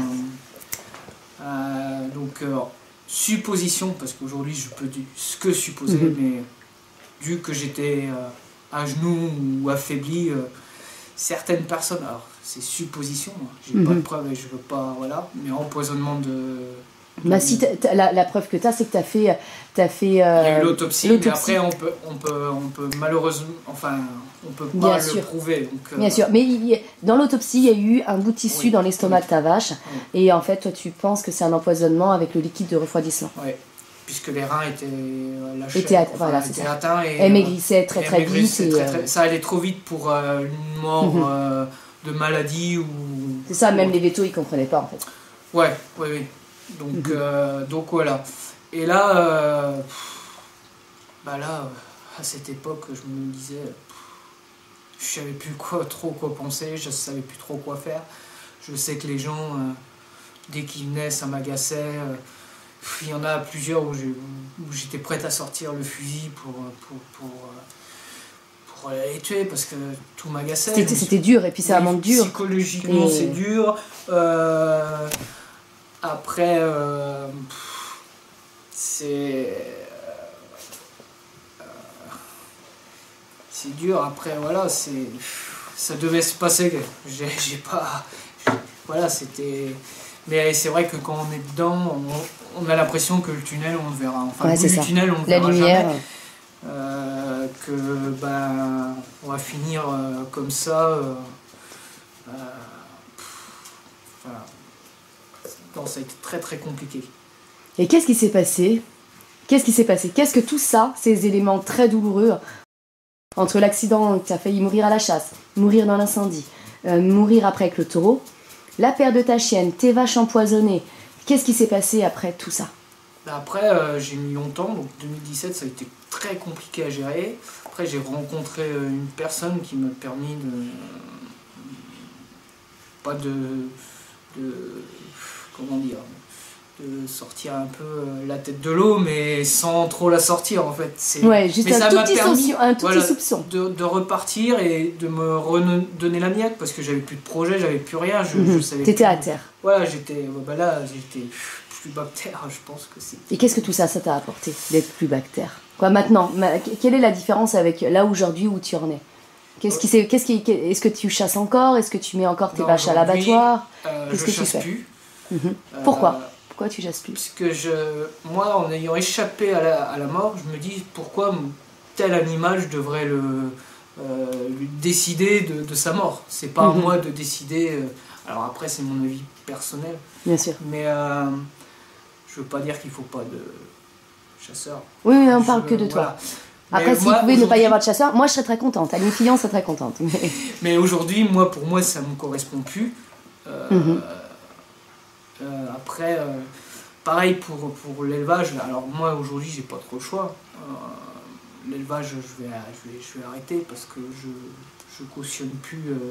Speaker 3: euh, euh, donc, euh, supposition, parce qu'aujourd'hui je peux dire ce que supposer,
Speaker 1: Mhm.
Speaker 3: mais vu que j'étais euh, à genoux ou affaibli, euh, certaines personnes, alors c'est supposition, hein, j'ai
Speaker 1: Mhm.
Speaker 3: pas de preuve et je veux pas, voilà, mais empoisonnement de. de-
Speaker 1: Bah, si t'as- t'as- la, la preuve que tu as, c'est que tu as fait. T'as fait
Speaker 3: Il y a
Speaker 1: euh,
Speaker 3: eu l'autopsie, mais
Speaker 1: l'autopsie.
Speaker 3: après on peut, on peut, on peut malheureusement, enfin, on peut
Speaker 1: Bien
Speaker 3: pas le
Speaker 1: sûr.
Speaker 3: prouver. Donc, euh,
Speaker 1: Bien sûr, mais il y a- dans l'autopsie, il y a eu un bout de tissu
Speaker 3: Oui.
Speaker 1: dans l'estomac
Speaker 3: Oui.
Speaker 1: de ta vache. Et en fait, toi, tu penses que c'est un empoisonnement avec le liquide de refroidissement.
Speaker 3: Ouais, puisque les reins étaient euh, lâchés,
Speaker 1: Étaient at-
Speaker 3: enfin,
Speaker 1: voilà, c'est
Speaker 3: étaient
Speaker 1: ça.
Speaker 3: atteints et
Speaker 1: Elle maigrissait très
Speaker 3: et
Speaker 1: très
Speaker 3: maigrissait
Speaker 1: vite. et,
Speaker 3: très, très-
Speaker 1: euh,
Speaker 3: ça allait trop vite pour euh, une mort
Speaker 1: Mhm.
Speaker 3: euh, de maladie ou.
Speaker 1: C'est ça, même
Speaker 3: ou-
Speaker 1: les vétos, ils comprenaient pas en fait.
Speaker 3: Ouais, ouais, oui. Donc,
Speaker 1: Mhm.
Speaker 3: euh, donc voilà. Et là, euh, pff, bah là, euh, à cette époque, je me disais, pff, je savais plus quoi, trop quoi penser, je savais plus trop quoi faire. Je sais que les gens, euh, dès qu'ils venaient, ça m'agaçait. euh, pff, Il y en a plusieurs où j'ai- où j'étais prête à sortir le fusil pour, pour, pour, euh, pour les tuer parce que tout m'agaçait.
Speaker 1: C'était
Speaker 3: Je me
Speaker 1: c'était dur, et puis c'est un
Speaker 3: oui,
Speaker 1: monde dur.
Speaker 3: Psychologiquement,
Speaker 1: Et-
Speaker 3: c'est dur. Euh, après, euh, pff, c'est. euh, c'est dur. Après, voilà, c'est. Ça devait se passer. J'ai j'ai pas. Voilà, c'était. Mais c'est vrai que quand on est dedans, on, on a l'impression que le tunnel, on le verra. Enfin,
Speaker 1: Ouais,
Speaker 3: le bout
Speaker 1: c'est
Speaker 3: du
Speaker 1: ça.
Speaker 3: tunnel, on le
Speaker 1: La
Speaker 3: verra
Speaker 1: lumière.
Speaker 3: jamais. Euh, que ben on va finir euh, comme ça euh, euh, pff, enfin, non, ça a été très très compliqué.
Speaker 1: Et qu'est-ce qui s'est passé Qu'est-ce qui s'est passé Qu'est-ce que tout ça, ces éléments très douloureux, entre l'accident où tu as failli mourir à la chasse, mourir dans l'incendie, euh, mourir après avec le taureau, la perte de ta chienne, tes vaches empoisonnées, Qu'est-ce qui s'est passé après tout ça?
Speaker 3: Après, euh, j'ai mis longtemps, donc deux mille dix-sept, ça a été très compliqué à gérer. Après, j'ai rencontré une personne qui m'a permis de... pas de... de comment dire, de sortir un peu la tête de l'eau, mais sans trop la sortir en fait. C'est...
Speaker 1: Ouais, juste
Speaker 3: mais
Speaker 1: un
Speaker 3: ça
Speaker 1: tout
Speaker 3: m'a
Speaker 1: petit,
Speaker 3: permis,
Speaker 1: soupçon, un tout
Speaker 3: voilà,
Speaker 1: petit soupçon.
Speaker 3: De, de repartir et de me redonner la niaque parce que j'avais plus de projet, j'avais plus rien. Je,
Speaker 1: Mmh.
Speaker 3: je savais
Speaker 1: T'étais
Speaker 3: plus.
Speaker 1: à terre.
Speaker 3: Voilà, j'étais, bah là, j'étais plus bactère, je pense que c'est.
Speaker 1: Et qu'est-ce que tout ça, ça t'a apporté d'être plus bactère? Quoi maintenant? Quelle est la différence avec là aujourd'hui où tu en es? Qu'est-ce qui, c'est, qu'est-ce qui, est-ce que tu chasses encore? Est-ce que tu mets encore tes
Speaker 3: Non,
Speaker 1: vaches à l'abattoir?
Speaker 3: euh,
Speaker 1: Qu'est-ce
Speaker 3: je
Speaker 1: que tu
Speaker 3: chasse
Speaker 1: fais?
Speaker 3: plus.
Speaker 1: Mmh.
Speaker 3: Euh,
Speaker 1: Pourquoi? Pourquoi tu chasses plus?
Speaker 3: Parce que je, moi, en ayant échappé à la, à la mort, je me dis pourquoi tel animal, je devrais le, euh, lui décider de, de sa mort. C'est pas
Speaker 1: Mmh.
Speaker 3: à moi de décider. Euh, alors après, c'est mon avis personnel.
Speaker 1: Bien sûr.
Speaker 3: Mais euh, je veux pas dire qu'il faut pas de chasseurs.
Speaker 1: Oui, mais on
Speaker 3: Je-
Speaker 1: parle que de toi.
Speaker 3: voilà.
Speaker 1: Après,
Speaker 3: Mais
Speaker 1: s'il
Speaker 3: moi,
Speaker 1: pouvait ne pas y
Speaker 3: aujourd'hui-
Speaker 1: avoir de chasseurs, moi je serais très contente. Annie Fillon serait très contente. Mais...
Speaker 3: Mais aujourd'hui, moi, pour moi, ça me correspond plus. Euh,
Speaker 1: Mhm.
Speaker 3: euh, après, euh, pareil pour, pour l'élevage. Alors moi, aujourd'hui, j'ai pas trop le choix. Euh, l'élevage, je vais, je, vais, je vais arrêter parce que je je cautionne plus euh,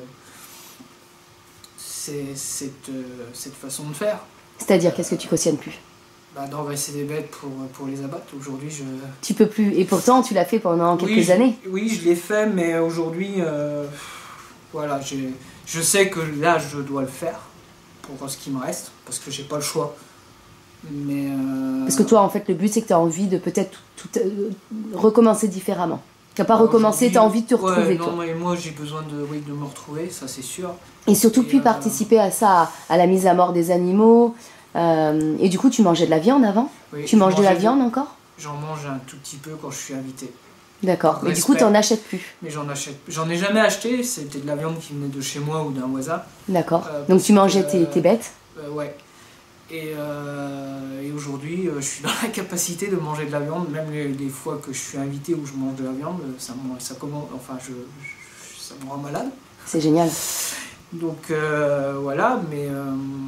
Speaker 3: ces- cette, euh, cette façon de faire.
Speaker 1: C'est-à-dire, qu'est-ce que tu cautionnes plus?
Speaker 3: Bah, d'engraisser des bêtes pour, pour les abattre. Aujourd'hui, je...
Speaker 1: Tu peux plus. Et pourtant, tu l'as fait pendant quelques
Speaker 3: oui, je-
Speaker 1: années.
Speaker 3: Oui, je l'ai fait, mais aujourd'hui, euh, voilà, j'ai, je sais que là, je dois le faire pour ce qui me reste, parce que j'ai pas le choix. Mais euh,
Speaker 1: Parce que toi, en fait, le but, c'est que tu as envie de peut-être tout, tout, euh, recommencer différemment. Tu n'as pas
Speaker 3: alors,
Speaker 1: recommencé,
Speaker 3: aujourd'hui-
Speaker 1: tu as envie de te
Speaker 3: ouais,
Speaker 1: retrouver,
Speaker 3: non,
Speaker 1: toi.
Speaker 3: mais moi, j'ai besoin de, oui, de me retrouver, ça c'est sûr.
Speaker 1: Et surtout,
Speaker 3: Et,
Speaker 1: puis
Speaker 3: euh,
Speaker 1: participer à ça, à, à la mise à mort des animaux. Euh, et du coup, tu mangeais de la viande avant?
Speaker 3: Oui,
Speaker 1: Tu
Speaker 3: je
Speaker 1: manges de la
Speaker 3: mangeais
Speaker 1: viande encore?
Speaker 3: J'en mange un tout petit peu quand je suis invité.
Speaker 1: D'accord.
Speaker 3: Par
Speaker 1: Mais du coup,
Speaker 3: respect.
Speaker 1: tu n'en achètes plus.
Speaker 3: Mais j'en achète. J'en ai jamais acheté, c'était de la viande qui venait de chez moi ou d'un voisin.
Speaker 1: D'accord.
Speaker 3: Euh,
Speaker 1: Donc, tu mangeais
Speaker 3: parce
Speaker 1: tes,
Speaker 3: que,
Speaker 1: tes bêtes?
Speaker 3: Euh, ouais. Et, euh, et aujourd'hui, euh, je suis dans la capacité de manger de la viande, même les, les fois que je suis invité où je mange de la viande, ça me, ça commence, enfin, je, je- ça me rend malade.
Speaker 1: C'est génial.
Speaker 3: Donc euh, voilà, mais euh,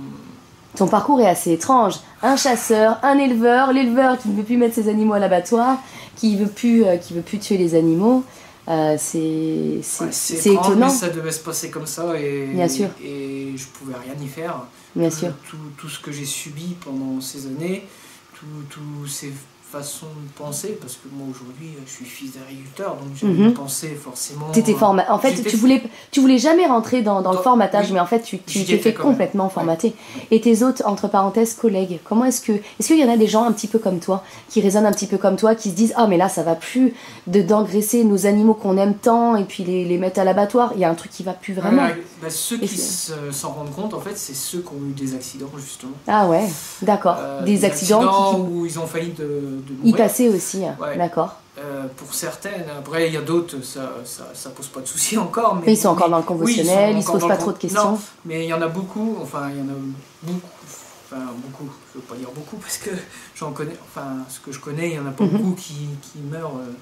Speaker 1: Ton parcours est assez étrange. Un chasseur, un éleveur, l'éleveur qui ne veut plus mettre ses animaux à l'abattoir, qui veut plus, euh, qui veut plus tuer les animaux. Euh, c'est c'est,
Speaker 3: ouais, c'est
Speaker 1: c'est
Speaker 3: étrange,
Speaker 1: étonnant,
Speaker 3: mais ça devait se passer comme ça et,
Speaker 1: Bien sûr.
Speaker 3: et je pouvais rien y faire.
Speaker 1: bien
Speaker 3: tout,
Speaker 1: sûr.
Speaker 3: Tout, tout ce que j'ai subi pendant ces années, toutes ces façons de penser, parce que moi aujourd'hui je suis fils d'agriculteur, donc j'ai
Speaker 1: Mhm.
Speaker 3: une pensée forcément...
Speaker 1: T'étais forma- En fait,
Speaker 3: J'étais-
Speaker 1: tu voulais, tu voulais jamais rentrer dans, dans le
Speaker 3: Dans-
Speaker 1: formatage,
Speaker 3: oui.
Speaker 1: mais en fait, tu, tu
Speaker 3: J'y
Speaker 1: t'es
Speaker 3: étais
Speaker 1: fait
Speaker 3: quand même.
Speaker 1: complètement
Speaker 3: Ouais.
Speaker 1: formater. Et tes autres, entre parenthèses, collègues, comment est-ce que, est-ce qu'il y en a des gens un petit peu comme toi, qui raisonnent un petit peu comme toi, qui se disent, ah mais là, ça va plus de d'engraisser nos animaux qu'on aime tant et puis les, les mettre à l'abattoir. Il y a un truc qui va plus vraiment.
Speaker 3: Ouais, bah, ceux
Speaker 1: Et
Speaker 3: qui
Speaker 1: c'est-
Speaker 3: se- s'en rendent compte, en fait, c'est ceux qui ont eu des accidents, justement.
Speaker 1: Ah ouais, d'accord.
Speaker 3: Euh,
Speaker 1: des, accidents, qui,
Speaker 3: où ils ont failli de, de
Speaker 1: qui y
Speaker 3: mourir.
Speaker 1: passaient aussi,
Speaker 3: Ouais.
Speaker 1: d'accord.
Speaker 3: Euh, pour certaines, après il y a d'autres, ça, ça, ça pose pas de soucis encore. Mais
Speaker 1: Mais ils sont encore
Speaker 3: oui,
Speaker 1: dans le
Speaker 3: oui,
Speaker 1: conventionnel, ils se
Speaker 3: encore
Speaker 1: posent
Speaker 3: dans
Speaker 1: pas
Speaker 3: le
Speaker 1: trop
Speaker 3: con-
Speaker 1: de questions.
Speaker 3: Non, mais il y en a beaucoup, enfin il y en a beaucoup, enfin beaucoup, je veux pas dire beaucoup parce que j'en connais, enfin ce que je connais, il y en a pas
Speaker 1: Mhm.
Speaker 3: beaucoup qui, qui meurent, euh,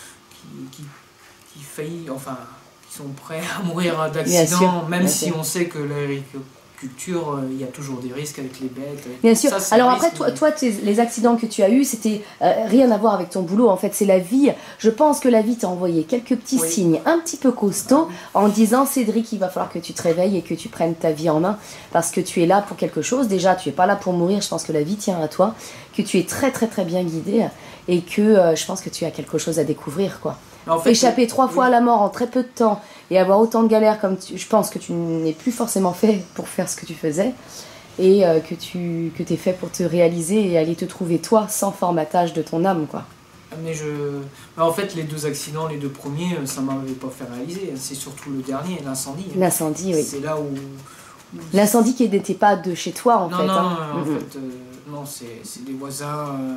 Speaker 3: qui, qui, qui faillissent, enfin qui sont prêts à mourir
Speaker 1: Bien sûr,
Speaker 3: d'accident, même
Speaker 1: bien
Speaker 3: si
Speaker 1: sûr.
Speaker 3: on sait que l'agriculture, euh, il y a toujours des risques avec les bêtes. avec-
Speaker 1: Bien sûr.
Speaker 3: Ça, c'est
Speaker 1: Alors
Speaker 3: un
Speaker 1: après,
Speaker 3: risque,
Speaker 1: toi,
Speaker 3: mais-
Speaker 1: toi tes- les accidents que tu as eus, c'était euh, rien à voir avec ton boulot. En fait, c'est la vie. Je pense que la vie t'a envoyé quelques petits
Speaker 3: Oui.
Speaker 1: signes un petit peu costauds en disant, Cédric, il va falloir que tu te réveilles et que tu prennes ta vie en main parce que tu es là pour quelque chose. Déjà, tu es pas là pour mourir. Je pense que la vie tient à toi, que tu es très très très bien guidé et que euh, je pense que tu as quelque chose à découvrir, quoi.
Speaker 3: Mais en fait,
Speaker 1: Échapper trois
Speaker 3: oui.
Speaker 1: fois à la mort en très peu de temps et avoir autant de galères comme tu- je pense que tu n'es plus forcément fait pour faire ce que tu faisais et euh, que tu que t'es fait pour te réaliser et aller te trouver toi sans formatage de ton âme, quoi.
Speaker 3: Mais je... mais en fait, les deux accidents, les deux premiers, ça ne m'avait pas fait réaliser. C'est surtout le dernier, l'incendie.
Speaker 1: L'incendie, oui.
Speaker 3: C'est là où... où-
Speaker 1: L'incendie qui n'était pas de chez toi, en
Speaker 3: non,
Speaker 1: fait.
Speaker 3: non,
Speaker 1: hein.
Speaker 3: en
Speaker 1: Mhm.
Speaker 3: fait, euh, non, c'est c'est des voisins. euh,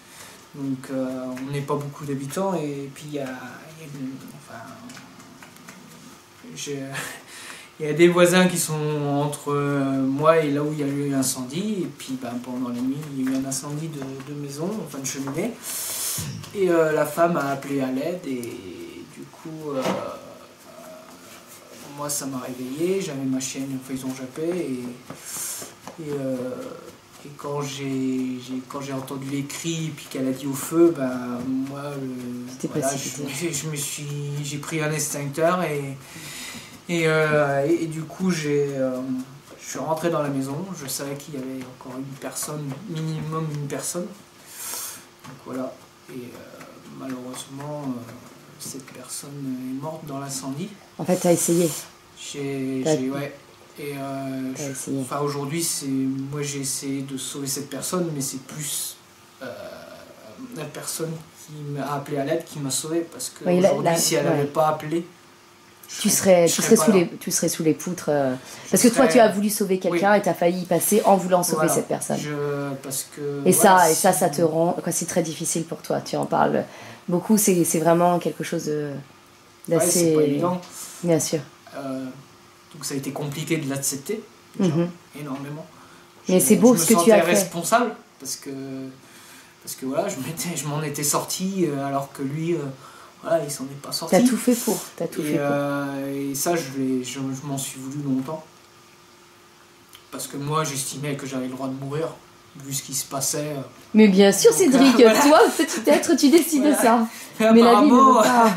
Speaker 3: donc, euh, on n'est pas beaucoup d'habitants. Et puis, il y a... il y a une- enfin, j'ai- il y a des voisins qui sont entre euh, moi et là où il y a eu l'incendie. Et puis, ben, pendant la nuit, il y a eu un incendie de, de maison, enfin de cheminée. Et euh, la femme a appelé à l'aide et du coup, euh, moi ça m'a réveillé, j'avais ma chienne, enfin ils ont jappé et, et, euh, Et quand j'ai, j'ai, quand j'ai entendu les cris et puis qu'elle a dit au feu, ben moi, le, voilà, je, je me suis, j'ai pris un extincteur et, et, euh, et, et du coup j'ai, euh, je suis rentré dans la maison. Je savais qu'il y avait encore une personne, minimum une personne. Donc voilà. Et euh, malheureusement, euh, cette personne est morte dans l'incendie.
Speaker 1: En fait, tu as essayé.
Speaker 3: J'ai, j'ai ouais. Et euh, je, enfin, aujourd'hui, c'est, moi j'ai essayé de sauver cette personne, mais c'est plus euh, la personne qui m'a appelé à l'aide qui m'a sauvé. Parce que oui, aujourd'hui, si elle n'avait ouais. pas appelé,
Speaker 1: tu serais, tu, serais sous les, tu serais sous les poutres. Euh, parce que serais, toi, tu as voulu sauver quelqu'un oui. et tu as failli y passer en voulant sauver voilà, cette personne.
Speaker 3: Je, parce que,
Speaker 1: et,
Speaker 3: voilà,
Speaker 1: ça, et ça, ça te rend. Quoi, c'est très difficile pour toi. Tu en parles beaucoup. C'est, c'est vraiment quelque chose de, d'assez.
Speaker 3: Ouais, c'est pas évident.
Speaker 1: Bien sûr.
Speaker 3: Euh, Donc ça a été compliqué de l'accepter, déjà, mmh. énormément.
Speaker 1: Mais je, c'est beau ce que tu as fait. Je me sentais
Speaker 3: responsable, parce que, parce que voilà, je, je m'en étais sorti, alors que lui, euh, voilà, il s'en est pas sorti.
Speaker 1: T'as tout fait pour. T'as tout
Speaker 3: et,
Speaker 1: fait pour.
Speaker 3: Euh, et ça, je, je, je m'en suis voulu longtemps. Parce que moi, j'estimais que j'avais le droit de mourir, vu ce qui se passait.
Speaker 1: Mais bien sûr, donc, Cédric, euh, voilà. Toi, petit être, tu décides voilà. de ça. Mais, Mais la vie ne veut pas.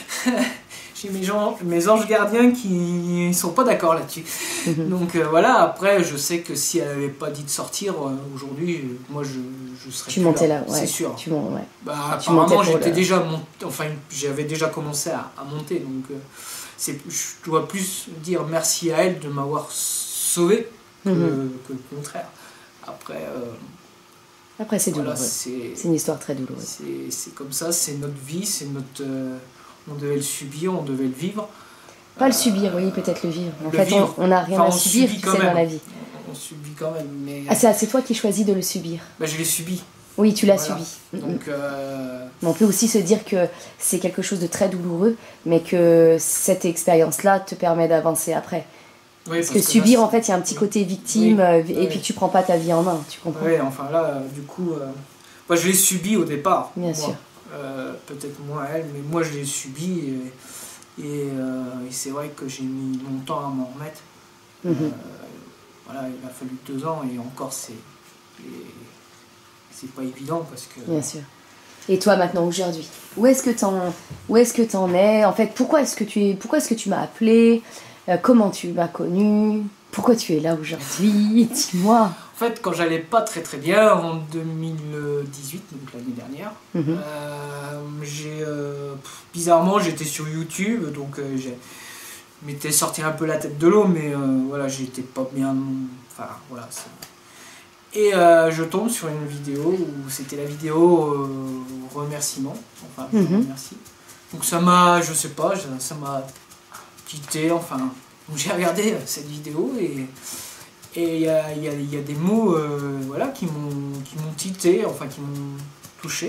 Speaker 3: J'ai mes, gens, mes anges gardiens qui ne sont pas d'accord là-dessus. Mm-hmm. Donc euh, voilà, après, je sais que si elle n'avait pas dit de sortir, euh, aujourd'hui, moi, je, je serais
Speaker 1: tu
Speaker 3: plus
Speaker 1: montais
Speaker 3: là,
Speaker 1: là, ouais.
Speaker 3: c'est sûr.
Speaker 1: Tu montes, ouais.
Speaker 3: Bah, tu apparemment, j'étais le... déjà monté, enfin, j'avais déjà commencé à, à monter, donc euh, c'est, je dois plus dire merci à elle de m'avoir sauvé que, mm-hmm. que le contraire. Après... Euh,
Speaker 1: Après, c'est douloureux. Voilà, c'est, c'est une histoire très douloureuse.
Speaker 3: C'est, c'est comme ça, c'est notre vie, c'est notre... Euh, on devait le subir, on devait le vivre.
Speaker 1: Pas euh, le subir, oui, peut-être le vivre. En
Speaker 3: le
Speaker 1: fait,
Speaker 3: vivre.
Speaker 1: on n'a rien enfin, à subir, tu sais, dans la vie.
Speaker 3: On, on subit quand même, mais...
Speaker 1: Ah, c'est, c'est toi qui choisis de le subir.
Speaker 3: Bah, je l'ai subi.
Speaker 1: Oui, tu l'as
Speaker 3: voilà.
Speaker 1: subi.
Speaker 3: Donc, euh...
Speaker 1: Mais on peut aussi se dire que c'est quelque chose de très douloureux, mais que cette expérience-là te permet d'avancer après.
Speaker 3: Oui,
Speaker 1: parce, parce que, que subir, là, en fait, il y a un petit côté victime, oui. et oui. puis tu prends pas ta vie en main, tu comprends ?
Speaker 3: Oui, enfin là, euh, du coup, euh... moi, je l'ai subi au départ.
Speaker 1: Bien
Speaker 3: moi.
Speaker 1: sûr.
Speaker 3: Euh, peut-être moins elle, mais moi je l'ai subi et, et, euh, et c'est vrai que j'ai mis longtemps à m'en remettre. Mm-hmm. Euh, voilà, il a fallu deux ans et encore c'est, et, c'est pas évident parce que...
Speaker 1: Bien sûr. Et toi maintenant aujourd'hui, où est-ce que t'en, où est-ce que t'en es ? En fait, pourquoi est-ce que tu es, pourquoi est-ce que tu m'as appelé ? euh, Comment tu m'as connu ? Pourquoi tu es là aujourd'hui ? Dis-moi.
Speaker 3: En fait, quand j'allais pas très très bien en deux mille dix-huit, donc l'année dernière, mm-hmm. euh, j'ai euh, bizarrement j'étais sur YouTube, donc euh, j'ai je m'étais sorti un peu la tête de l'eau, mais euh, voilà, j'étais pas bien. Enfin voilà. C'est... Et euh, je tombe sur une vidéo où c'était la vidéo euh, remerciement, enfin je mm-hmm. remercie. Donc ça m'a, je sais pas, ça m'a quitté, enfin. Donc j'ai regardé cette vidéo et et il y a, y, a, y a des mots euh, voilà, qui m'ont qui m'ont titillé, enfin qui m'ont touché.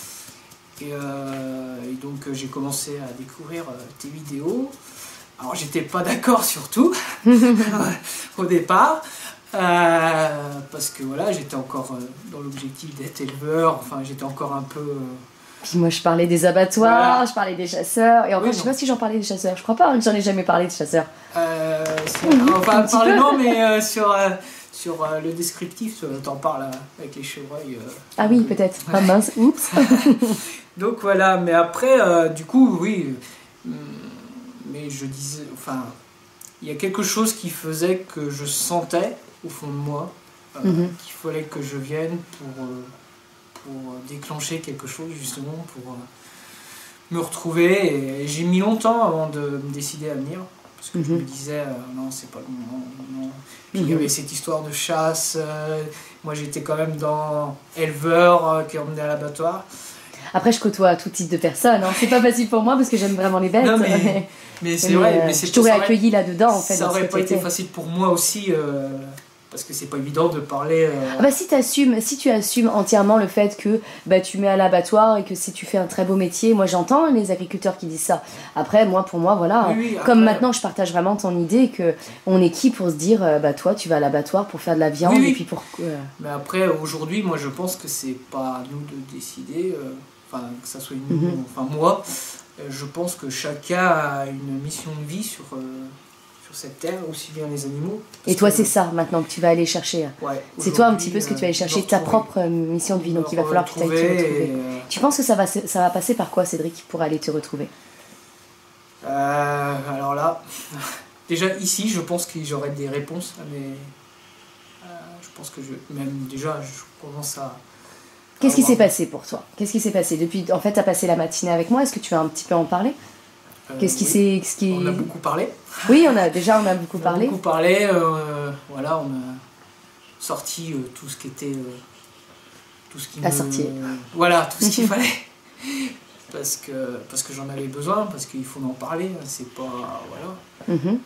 Speaker 3: Et, euh, et donc euh, j'ai commencé à découvrir euh, tes vidéos. Alors j'étais pas d'accord sur tout au départ. Euh, parce que voilà, j'étais encore euh, dans l'objectif d'être éleveur, enfin j'étais encore un peu... Euh,
Speaker 1: Puis moi je parlais des abattoirs, voilà. Je parlais des chasseurs, et encore oui, je sais pas si j'en parlais des chasseurs, je crois pas que j'en ai jamais parlé de chasseurs.
Speaker 3: Euh, sur, mmh, enfin parler non, mais euh, sur, euh, sur euh, le descriptif, t'en parles euh, avec les chevreuils. Euh,
Speaker 1: ah oui, euh, peut-être, ah mince, oups.
Speaker 3: Donc voilà, mais après, euh, du coup, oui, euh, mais je disais, enfin, il y a quelque chose qui faisait que je sentais au fond de moi euh, mm-hmm. qu'il fallait que je vienne pour, euh, pour déclencher quelque chose justement, pour euh, me retrouver. Et j'ai mis longtemps avant de me décider à venir, parce que mm-hmm. je me disais, euh, non, c'est pas le moment, non. Puis mm-hmm. il y avait cette histoire de chasse, euh, moi j'étais quand même dans éleveur euh, qui emmenait à l'abattoir.
Speaker 1: Après, je côtoie tout type de personnes. Hein. C'est pas facile pour moi parce que j'aime vraiment les bêtes.
Speaker 3: Non, mais, mais, mais c'est mais, vrai.
Speaker 1: Euh,
Speaker 3: mais c'est
Speaker 1: je t'aurais accueilli là-dedans. En fait,
Speaker 3: ça aurait pas été étais. facile pour moi aussi. Euh, parce que c'est pas évident de parler. Euh...
Speaker 1: Ah bah, si, t'assumes, si tu assumes entièrement le fait que bah, tu mets à l'abattoir et que si tu fais un très beau métier, moi j'entends les agriculteurs qui disent ça. Après, moi, pour moi, voilà. Oui, oui, après... Comme maintenant, je partage vraiment ton idée qu'on est qui pour se dire bah, toi, tu vas à l'abattoir pour faire de la viande. Oui, oui. Et puis pour. Euh...
Speaker 3: Mais après, aujourd'hui, moi je pense que c'est pas à nous de décider. Euh... Enfin, que ça soit une, mm-hmm. enfin moi, je pense que chacun a une mission de vie sur, euh, sur cette terre, aussi bien les animaux.
Speaker 1: Et toi,
Speaker 3: que,
Speaker 1: c'est ça maintenant que tu vas aller chercher.
Speaker 3: Ouais,
Speaker 1: c'est toi un petit peu ce que tu vas aller chercher, ta propre mission de vie. Donc il va falloir que tu ailles te retrouver. Et, euh... Tu penses que ça va, ça va passer par quoi, Cédric, pour aller te retrouver?
Speaker 3: euh, Alors là, déjà ici, je pense que j'aurai des réponses à mes... Euh, je pense que je... Même déjà, je commence à...
Speaker 1: Qu'est-ce qui s'est passé pour toi? Qu'est-ce qui s'est passé depuis? En fait, tu as passé la matinée avec moi. Est-ce que tu vas un petit peu en parler?
Speaker 3: euh,
Speaker 1: Qu'est-ce qui
Speaker 3: oui.
Speaker 1: s'est... Qui...
Speaker 3: On a beaucoup parlé.
Speaker 1: Oui, on a déjà on a beaucoup
Speaker 3: on
Speaker 1: parlé.
Speaker 3: On a beaucoup parlé. Euh, voilà, on a sorti euh, tout ce qui était... Euh, tout ce qui
Speaker 1: à
Speaker 3: me...
Speaker 1: sortir.
Speaker 3: Voilà, tout ce qu'il fallait. Parce que, parce que j'en avais besoin, parce qu'il faut en parler. C'est pas... Voilà.
Speaker 1: Mm-hmm.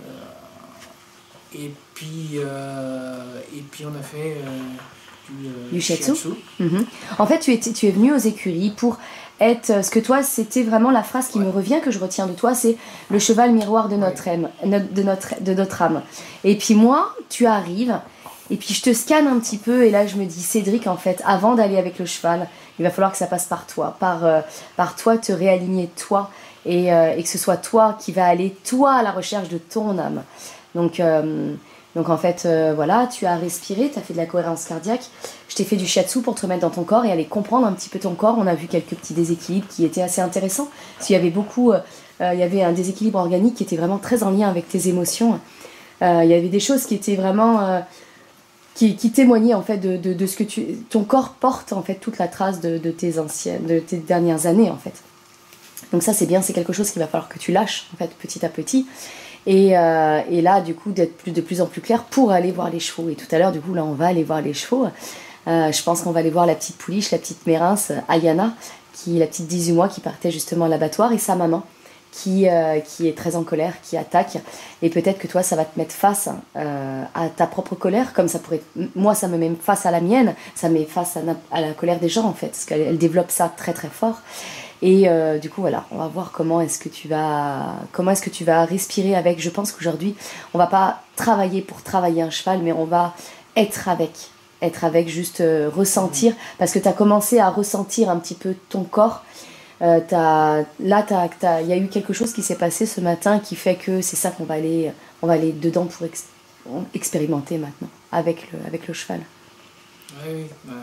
Speaker 3: Euh, et, puis, euh, et puis, on a fait... Euh, Du, euh,
Speaker 1: du shiatsu.
Speaker 3: shiatsu.
Speaker 1: Mm-hmm. En fait, tu, étais, tu es venu aux écuries pour être... Ce que toi, c'était vraiment la phrase qui ouais. me revient, que je retiens de toi, c'est le cheval miroir de notre, ouais. âme, de, notre, de notre âme. Et puis moi, tu arrives, et puis je te scanne un petit peu, et là, je me dis, Cédric, en fait, avant d'aller avec le cheval, il va falloir que ça passe par toi, par, euh, par toi, te réaligner, toi, et, euh, et que ce soit toi qui va aller, toi, à la recherche de ton âme. Donc... Euh, Donc en fait, euh, voilà, tu as respiré, tu as fait de la cohérence cardiaque. Je t'ai fait du shiatsu pour te remettre dans ton corps et aller comprendre un petit peu ton corps. On a vu quelques petits déséquilibres qui étaient assez intéressants. Parce qu'il y avait beaucoup, euh, euh, il y avait un déséquilibre organique qui était vraiment très en lien avec tes émotions. Euh, il y avait des choses qui étaient vraiment, euh, qui, qui témoignaient en fait de, de, de ce que tu, ton corps porte en fait toute la trace de, de tes anciennes, de tes dernières années en fait. Donc ça c'est bien, c'est quelque chose qu'il va falloir que tu lâches en fait petit à petit. Et, euh, et là, du coup, d'être plus, de plus en plus clair pour aller voir les chevaux. Et tout à l'heure, du coup, là, on va aller voir les chevaux. Euh, je pense qu'on va aller voir la petite pouliche, la petite mérins, Ayana, qui, la petite dix-huit mois qui partait justement à l'abattoir, et sa maman, qui, euh, qui est très en colère, qui attaque. Et peut-être que toi, ça va te mettre face euh, à ta propre colère, comme ça pourrait... Moi, ça me met face à la mienne, ça me met face à, à la colère des gens, en fait, parce qu'elle elle développe ça très, très fort. Et euh, du coup voilà, on va voir comment est-ce que tu vas comment est-ce que tu vas respirer avec. Je pense qu'aujourd'hui, on va pas travailler pour travailler un cheval, mais on va être avec, être avec, juste euh, ressentir, parce que tu as commencé à ressentir un petit peu ton corps. Euh, t'as, là, t'as, t'as, y a eu quelque chose qui s'est passé ce matin qui fait que c'est ça qu'on va aller, on va aller dedans pour ex- expérimenter maintenant avec le, avec le cheval.
Speaker 3: Oui, oui, bah,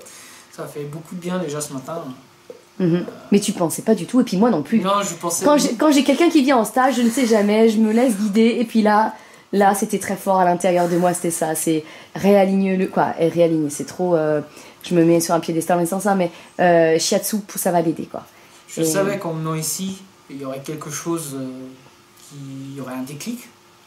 Speaker 3: ça fait beaucoup de bien déjà ce matin.
Speaker 1: Mmh. Euh... Mais tu pensais pas du tout, et puis moi non plus.
Speaker 3: Non, je pensais.
Speaker 1: Quand j'ai, quand j'ai quelqu'un qui vient en stage, je ne sais jamais, je me laisse guider, et puis là, là, c'était très fort à l'intérieur de moi, c'était ça, c'est réaligner le, quoi, et réaligner, c'est trop. Euh, je me mets sur un piédestal en disant ça, mais euh, shiatsu, ça va l'aider, quoi.
Speaker 3: Je et... savais qu'en venant ici, il y aurait quelque chose, euh, qui, il y aurait un déclic,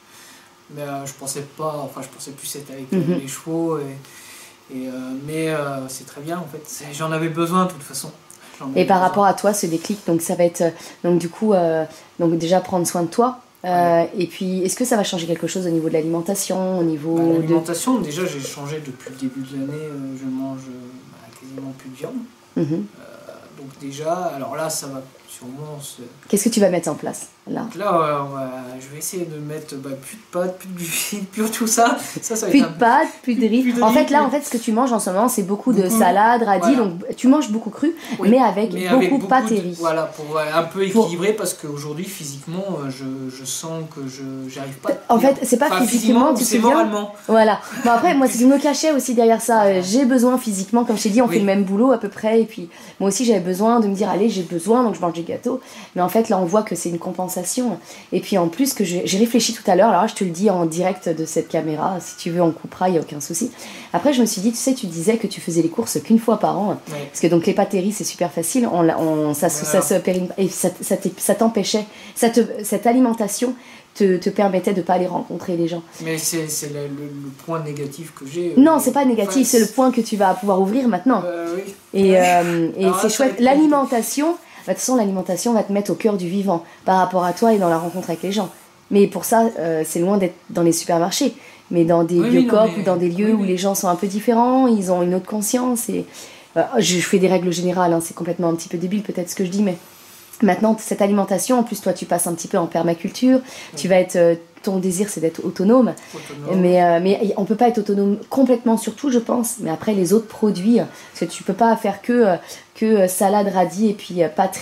Speaker 3: mais euh, je pensais pas, enfin, je pensais plus être avec mmh. les chevaux, et, et euh, mais euh, c'est très bien en fait. C'est, j'en avais besoin de toute façon.
Speaker 1: Et par rapport à toi, ce déclic, donc ça va être, donc du coup, euh, donc déjà prendre soin de toi. Euh, ouais. Et puis, est-ce que ça va changer quelque chose au niveau de l'alimentation, au niveau
Speaker 3: bah, l'alimentation,
Speaker 1: de...
Speaker 3: déjà, j'ai changé depuis le début de l'année. Euh, je mange bah, quasiment plus de viande.
Speaker 1: Mm-hmm.
Speaker 3: Euh, donc déjà, alors là, ça va sûrement se...
Speaker 1: Qu'est-ce que tu vas mettre en place là?
Speaker 3: Là, ouais, on va, je vais essayer de mettre bah, plus de pâtes, plus de glucides, plus tout ça. ça, ça va
Speaker 1: plus
Speaker 3: être
Speaker 1: de
Speaker 3: un...
Speaker 1: pâtes, plus de riz.
Speaker 3: Plus de
Speaker 1: en
Speaker 3: riz,
Speaker 1: fait, là,
Speaker 3: plus...
Speaker 1: en fait, ce que tu manges en ce moment, c'est beaucoup, beaucoup de salade, radis.
Speaker 3: Voilà.
Speaker 1: Donc, tu manges beaucoup cru, oui, mais avec
Speaker 3: mais
Speaker 1: beaucoup,
Speaker 3: avec
Speaker 1: beaucoup
Speaker 3: beaucoup
Speaker 1: pâtes
Speaker 3: de...
Speaker 1: et riz.
Speaker 3: Voilà, pour ouais, un peu équilibrer, pour... parce qu'aujourd'hui, physiquement, je, je sens que je j'arrive pas.
Speaker 1: En fait, c'est pas
Speaker 3: enfin,
Speaker 1: physiquement, tu
Speaker 3: c'est
Speaker 1: te souviens.
Speaker 3: moralement.
Speaker 1: Voilà. Bon, après, moi, je me cachais aussi derrière ça. J'ai besoin physiquement, comme je t'ai dit, on oui. fait le même boulot à peu près. Et puis, moi aussi, j'avais besoin de me dire, allez, j'ai besoin, donc je mange des gâteaux. Mais en fait, là, on voit que c'est une compensation. Et puis, en plus, que j'ai, j'ai réfléchi tout à l'heure, alors là, je te le dis en direct de cette caméra, si tu veux, on coupera, il n'y a aucun souci. Après, je me suis dit, tu sais, tu disais que tu faisais les courses qu'une fois par an.
Speaker 3: Oui.
Speaker 1: Parce que donc, les pâtes et riz, c'est super facile. On, on, ça, voilà. ça, se périme, et ça, ça, ça t'empêchait, ça te, cette alimentation te, te permettait de ne pas aller rencontrer les gens.
Speaker 3: Mais c'est, c'est le, le, le point négatif que j'ai.
Speaker 1: Non, euh, c'est pas négatif, enfin, c'est le point que tu vas pouvoir ouvrir maintenant.
Speaker 3: Euh, oui.
Speaker 1: Et, euh, et
Speaker 3: alors,
Speaker 1: c'est chouette. L'alimentation, de toute façon, l'alimentation va te mettre au cœur du vivant par rapport à toi et dans la rencontre avec les gens. Mais pour ça, euh, c'est loin d'être dans les supermarchés, mais dans des
Speaker 3: oui,
Speaker 1: biocoop
Speaker 3: mais...
Speaker 1: ou dans des lieux oui, où oui. les gens sont un peu différents, ils ont une autre conscience. Et euh, je fais des règles générales, hein, c'est complètement un petit peu débile peut-être ce que je dis, mais maintenant, cette alimentation, en plus, toi, tu passes un petit peu en permaculture, oui. tu vas être... Euh, ton désir, c'est d'être autonome, autonome. Mais, euh, mais on peut pas être autonome complètement sur tout, je pense, mais après, les autres produits, parce que tu peux pas faire que, que salade, radis et puis euh, pâterie,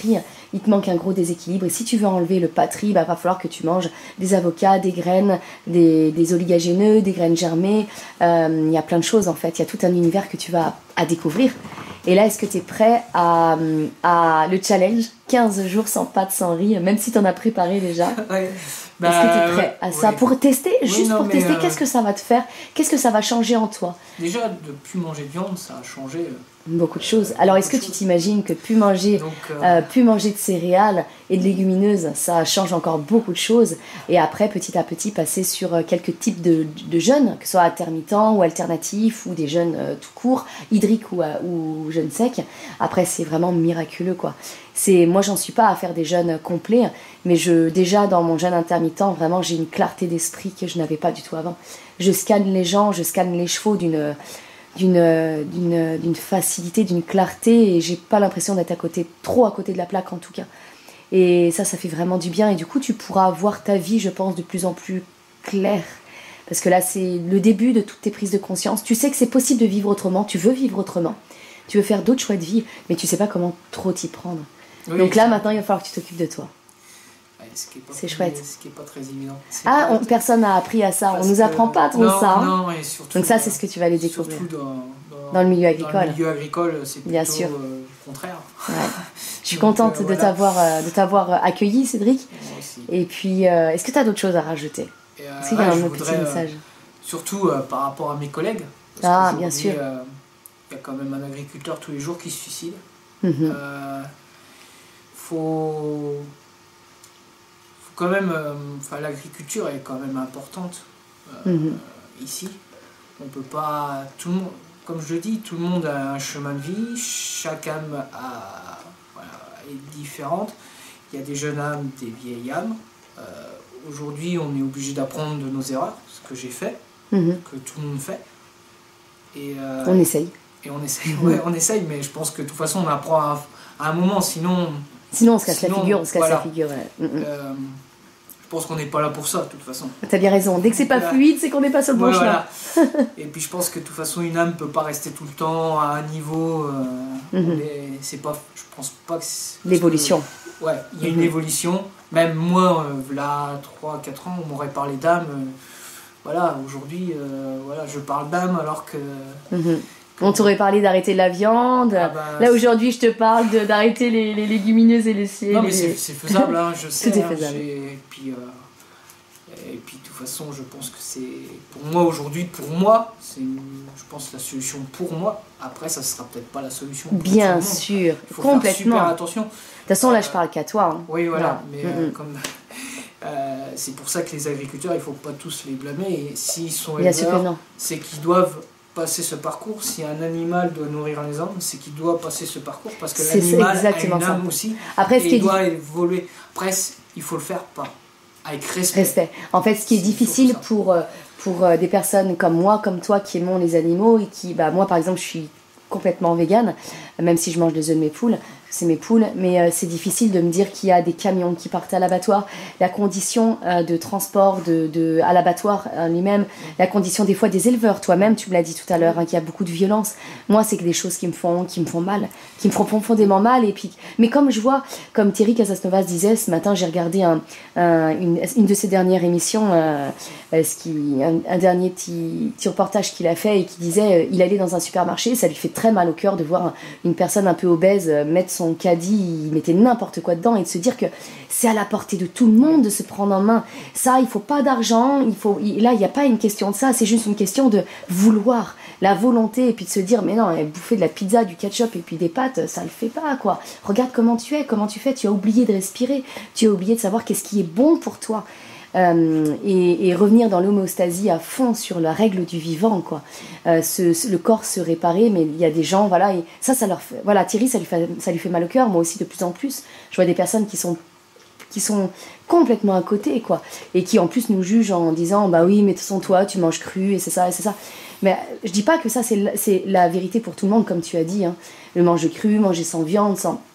Speaker 1: il te manque un gros déséquilibre. Et si tu veux enlever le patrie, bah, va falloir que tu manges des avocats, des graines, des, des oligagéneux, des graines germées. Euh, il y a plein de choses en fait. Il y a tout un univers que tu vas à découvrir. Et là, est-ce que tu es prêt à, à le challenge quinze jours sans pâtes, sans riz, même si tu en as préparé déjà?
Speaker 3: Ouais. Bah,
Speaker 1: est-ce que tu es prêt
Speaker 3: ouais,
Speaker 1: à ça
Speaker 3: ouais.
Speaker 1: pour tester?
Speaker 3: Oui,
Speaker 1: Juste
Speaker 3: non,
Speaker 1: pour
Speaker 3: mais,
Speaker 1: tester,
Speaker 3: euh,
Speaker 1: qu'est-ce que ça va te faire? Qu'est-ce que ça va changer en toi?
Speaker 3: Déjà, de plus manger de viande, ça a changé. euh,
Speaker 1: Beaucoup de choses. Alors, est-ce que tu t'imagines que plus manger,
Speaker 3: Donc, euh,
Speaker 1: euh, plus manger de céréales et de légumineuses, ça change encore beaucoup de choses. Et après, petit à petit, passer sur euh, quelques types de, de jeûnes, que ce soit intermittents ou alternatifs, ou des jeûnes euh, tout court, hydriques ou, euh, ou jeûnes secs. Après, c'est vraiment miraculeux, quoi. C'est, moi, j'en suis pas à faire des jeûnes complets, mais je, déjà, dans mon jeûne intermittent, vraiment, j'ai une clarté d'esprit que je n'avais pas du tout avant. Je scanne les gens, je scanne les chevaux d'une... D'une, d'une, d'une facilité, d'une clarté, et j'ai pas l'impression d'être à côté, trop à côté de la plaque en tout cas. Et ça, ça fait vraiment du bien, et du coup tu pourras voir ta vie, je pense, de plus en plus claire, parce que là c'est le début de toutes tes prises de conscience. Tu sais que c'est possible de vivre autrement, tu veux vivre autrement, tu veux faire d'autres choix de vie, mais tu sais pas comment trop t'y prendre.
Speaker 3: oui,
Speaker 1: Donc là
Speaker 3: c'est-
Speaker 1: maintenant il va falloir que tu t'occupes de toi.
Speaker 3: ouais, ce qui est pas
Speaker 1: c'est
Speaker 3: très-
Speaker 1: chouette.
Speaker 3: Ce qui est pas très évident. C'est
Speaker 1: Ah,
Speaker 3: pas-
Speaker 1: on- personne n'a appris à ça, on
Speaker 3: parce
Speaker 1: nous
Speaker 3: que-
Speaker 1: apprend pas trop
Speaker 3: non,
Speaker 1: ça, hein.
Speaker 3: Non, et surtout,
Speaker 1: Donc ça
Speaker 3: euh,
Speaker 1: c'est ce que tu vas aller découvrir.
Speaker 3: Surtout dans, dans,
Speaker 1: Dans le milieu
Speaker 3: Dans
Speaker 1: agricole.
Speaker 3: le milieu agricole, c'est plutôt
Speaker 1: Bien sûr.
Speaker 3: euh, le contraire.
Speaker 1: Ouais. Je suis
Speaker 3: Donc,
Speaker 1: contente
Speaker 3: euh,
Speaker 1: de
Speaker 3: voilà.
Speaker 1: t'avoir euh, de t'avoir euh, accueilli, Cédric.
Speaker 3: Moi aussi.
Speaker 1: Et puis, euh, est-ce que tu as d'autres choses à rajouter?
Speaker 3: Et, euh,
Speaker 1: Est-ce qu'il y a
Speaker 3: ouais,
Speaker 1: un
Speaker 3: je
Speaker 1: autre petit
Speaker 3: voudrais, euh,
Speaker 1: message?
Speaker 3: surtout euh, par rapport à mes collègues. Parce
Speaker 1: Ah,
Speaker 3: qu'aujourd'hui,
Speaker 1: bien sûr.
Speaker 3: euh, il y a quand même un agriculteur tous les jours qui se suicide.
Speaker 1: Mhm.
Speaker 3: Euh, faut, faut quand même. euh, Enfin, l'agriculture est quand même importante euh,
Speaker 1: Mhm.
Speaker 3: ici. On peut pas. Tout le monde, comme je le dis, tout le monde a un chemin de vie. Chaque âme a, voilà, est différente. Il y a des jeunes âmes, des vieilles âmes. Euh, Aujourd'hui, on est obligé d'apprendre de nos erreurs, ce que j'ai fait,
Speaker 1: Mhm.
Speaker 3: que tout le monde fait. Et, euh,
Speaker 1: On essaye.
Speaker 3: et on essaye, ouais, on essaye, mais je pense que de toute façon, on apprend à, à un moment, sinon.
Speaker 1: Sinon, on se casse
Speaker 3: Sinon,
Speaker 1: la figure, on se casse
Speaker 3: voilà.
Speaker 1: la figure. Ouais. Mhm.
Speaker 3: euh, je pense qu'on n'est pas là pour ça, de toute façon.
Speaker 1: T'as bien raison. Dès que c'est pas
Speaker 3: Voilà.
Speaker 1: fluide, c'est qu'on n'est pas sur le bon
Speaker 3: Ouais,
Speaker 1: chemin.
Speaker 3: voilà. Et puis je pense que de toute façon, une âme peut pas rester tout le temps à un niveau. euh,
Speaker 1: Mhm.
Speaker 3: on est- c'est pas, je pense pas que. c'est-
Speaker 1: L'évolution.
Speaker 3: Ouais, il y a une
Speaker 1: Mhm.
Speaker 3: évolution. Même moi, euh, là, trois quatre ans, on m'aurait parlé d'âme. euh, voilà, aujourd'hui, euh, voilà, je parle d'âme alors que.
Speaker 1: Mhm. On t'aurait parlé d'arrêter la viande.
Speaker 3: Ah bah,
Speaker 1: Là, aujourd'hui, je te parle de- d'arrêter les, les légumineuses et les ciels.
Speaker 3: non, mais c'est c'est faisable, hein, je sais.
Speaker 1: Tout est
Speaker 3: hein,
Speaker 1: faisable.
Speaker 3: j'ai- Et puis, euh, et puis, de toute façon, je pense que c'est. Pour moi, aujourd'hui, pour moi, c'est, une- je pense, la solution pour moi. Après, ça sera peut-être pas la solution pour tout le
Speaker 1: Bien
Speaker 3: monde.
Speaker 1: sûr,
Speaker 3: Il faut faire
Speaker 1: complètement.
Speaker 3: super
Speaker 1: De
Speaker 3: attention.
Speaker 1: toute façon, là, je parle qu'à toi. hein.
Speaker 3: Oui, voilà.
Speaker 1: Voilà.
Speaker 3: Mais euh,
Speaker 1: Mhm.
Speaker 3: comme. euh, c'est pour ça que les agriculteurs, il ne faut pas tous les blâmer. Et s'ils sont
Speaker 1: Bien sûr que
Speaker 3: éleveurs,
Speaker 1: non.
Speaker 3: c'est qu'ils doivent passer ce parcours. Si un animal doit nourrir les hommes, c'est qu'il doit passer ce parcours parce que
Speaker 1: C'est
Speaker 3: l'animal a
Speaker 1: exactement
Speaker 3: une
Speaker 1: ça.
Speaker 3: âme aussi.
Speaker 1: Après, ce
Speaker 3: Et
Speaker 1: qui est
Speaker 3: il doit évoluer. Après, c- il faut le faire pas avec respect.
Speaker 1: respect. En fait, ce qui est
Speaker 3: C'est
Speaker 1: difficile
Speaker 3: surtout ça.
Speaker 1: pour, euh, pour euh, des personnes comme moi, comme toi, qui aimons les animaux et qui, bah, moi par exemple, je suis complètement végane, même si je mange les œufs de mes poules, c'est mes poules, mais euh, c'est difficile de me dire qu'il y a des camions qui partent à l'abattoir, la condition euh, de transport de, de, à l'abattoir euh, lui-même, la condition des fois des éleveurs, toi-même tu me l'as dit tout à l'heure, hein, qu'il y a beaucoup de violence. Moi c'est que des choses qui me font, qui me font mal, qui me font profondément mal, et puis, mais comme je vois, comme Thierry Casasnovas disait ce matin, j'ai regardé un, un, une, une de ses dernières émissions, euh, euh, ce qui, un, un dernier petit, petit reportage qu'il a fait, et qui disait, euh, il allait dans un supermarché, ça lui fait très mal au cœur de voir une personne un peu obèse euh, mettre son caddie, il mettait n'importe quoi dedans, et de se dire que c'est à la portée de tout le monde de se prendre en main. Ça, il faut pas d'argent, il faut, il, là, il n'y a pas une question de ça, c'est juste une question de vouloir, la volonté, et puis de se dire, mais non, bouffer de la pizza, du ketchup et puis des pâtes, ça le fait pas, quoi. Regarde comment tu es, comment tu fais, tu as oublié de respirer, tu as oublié de savoir qu'est-ce qui est bon pour toi. Euh, et, et revenir dans l'homéostasie à fond sur la règle du vivant, quoi. Euh, ce, ce- le corps se réparer, mais il y a des gens, voilà, et ça, ça leur fait, voilà, Thierry, ça lui fait, ça lui fait mal au cœur, moi aussi de plus en plus. Je vois des personnes qui sont, qui sont complètement à côté, quoi, et qui en plus nous jugent en disant, bah oui, mais de toute façon, toi, tu manges cru, et c'est ça, et c'est ça. Mais je dis pas que ça, c'est la, c'est la vérité pour tout le monde, comme tu as dit, hein. Le manger cru, manger sans viande, sans...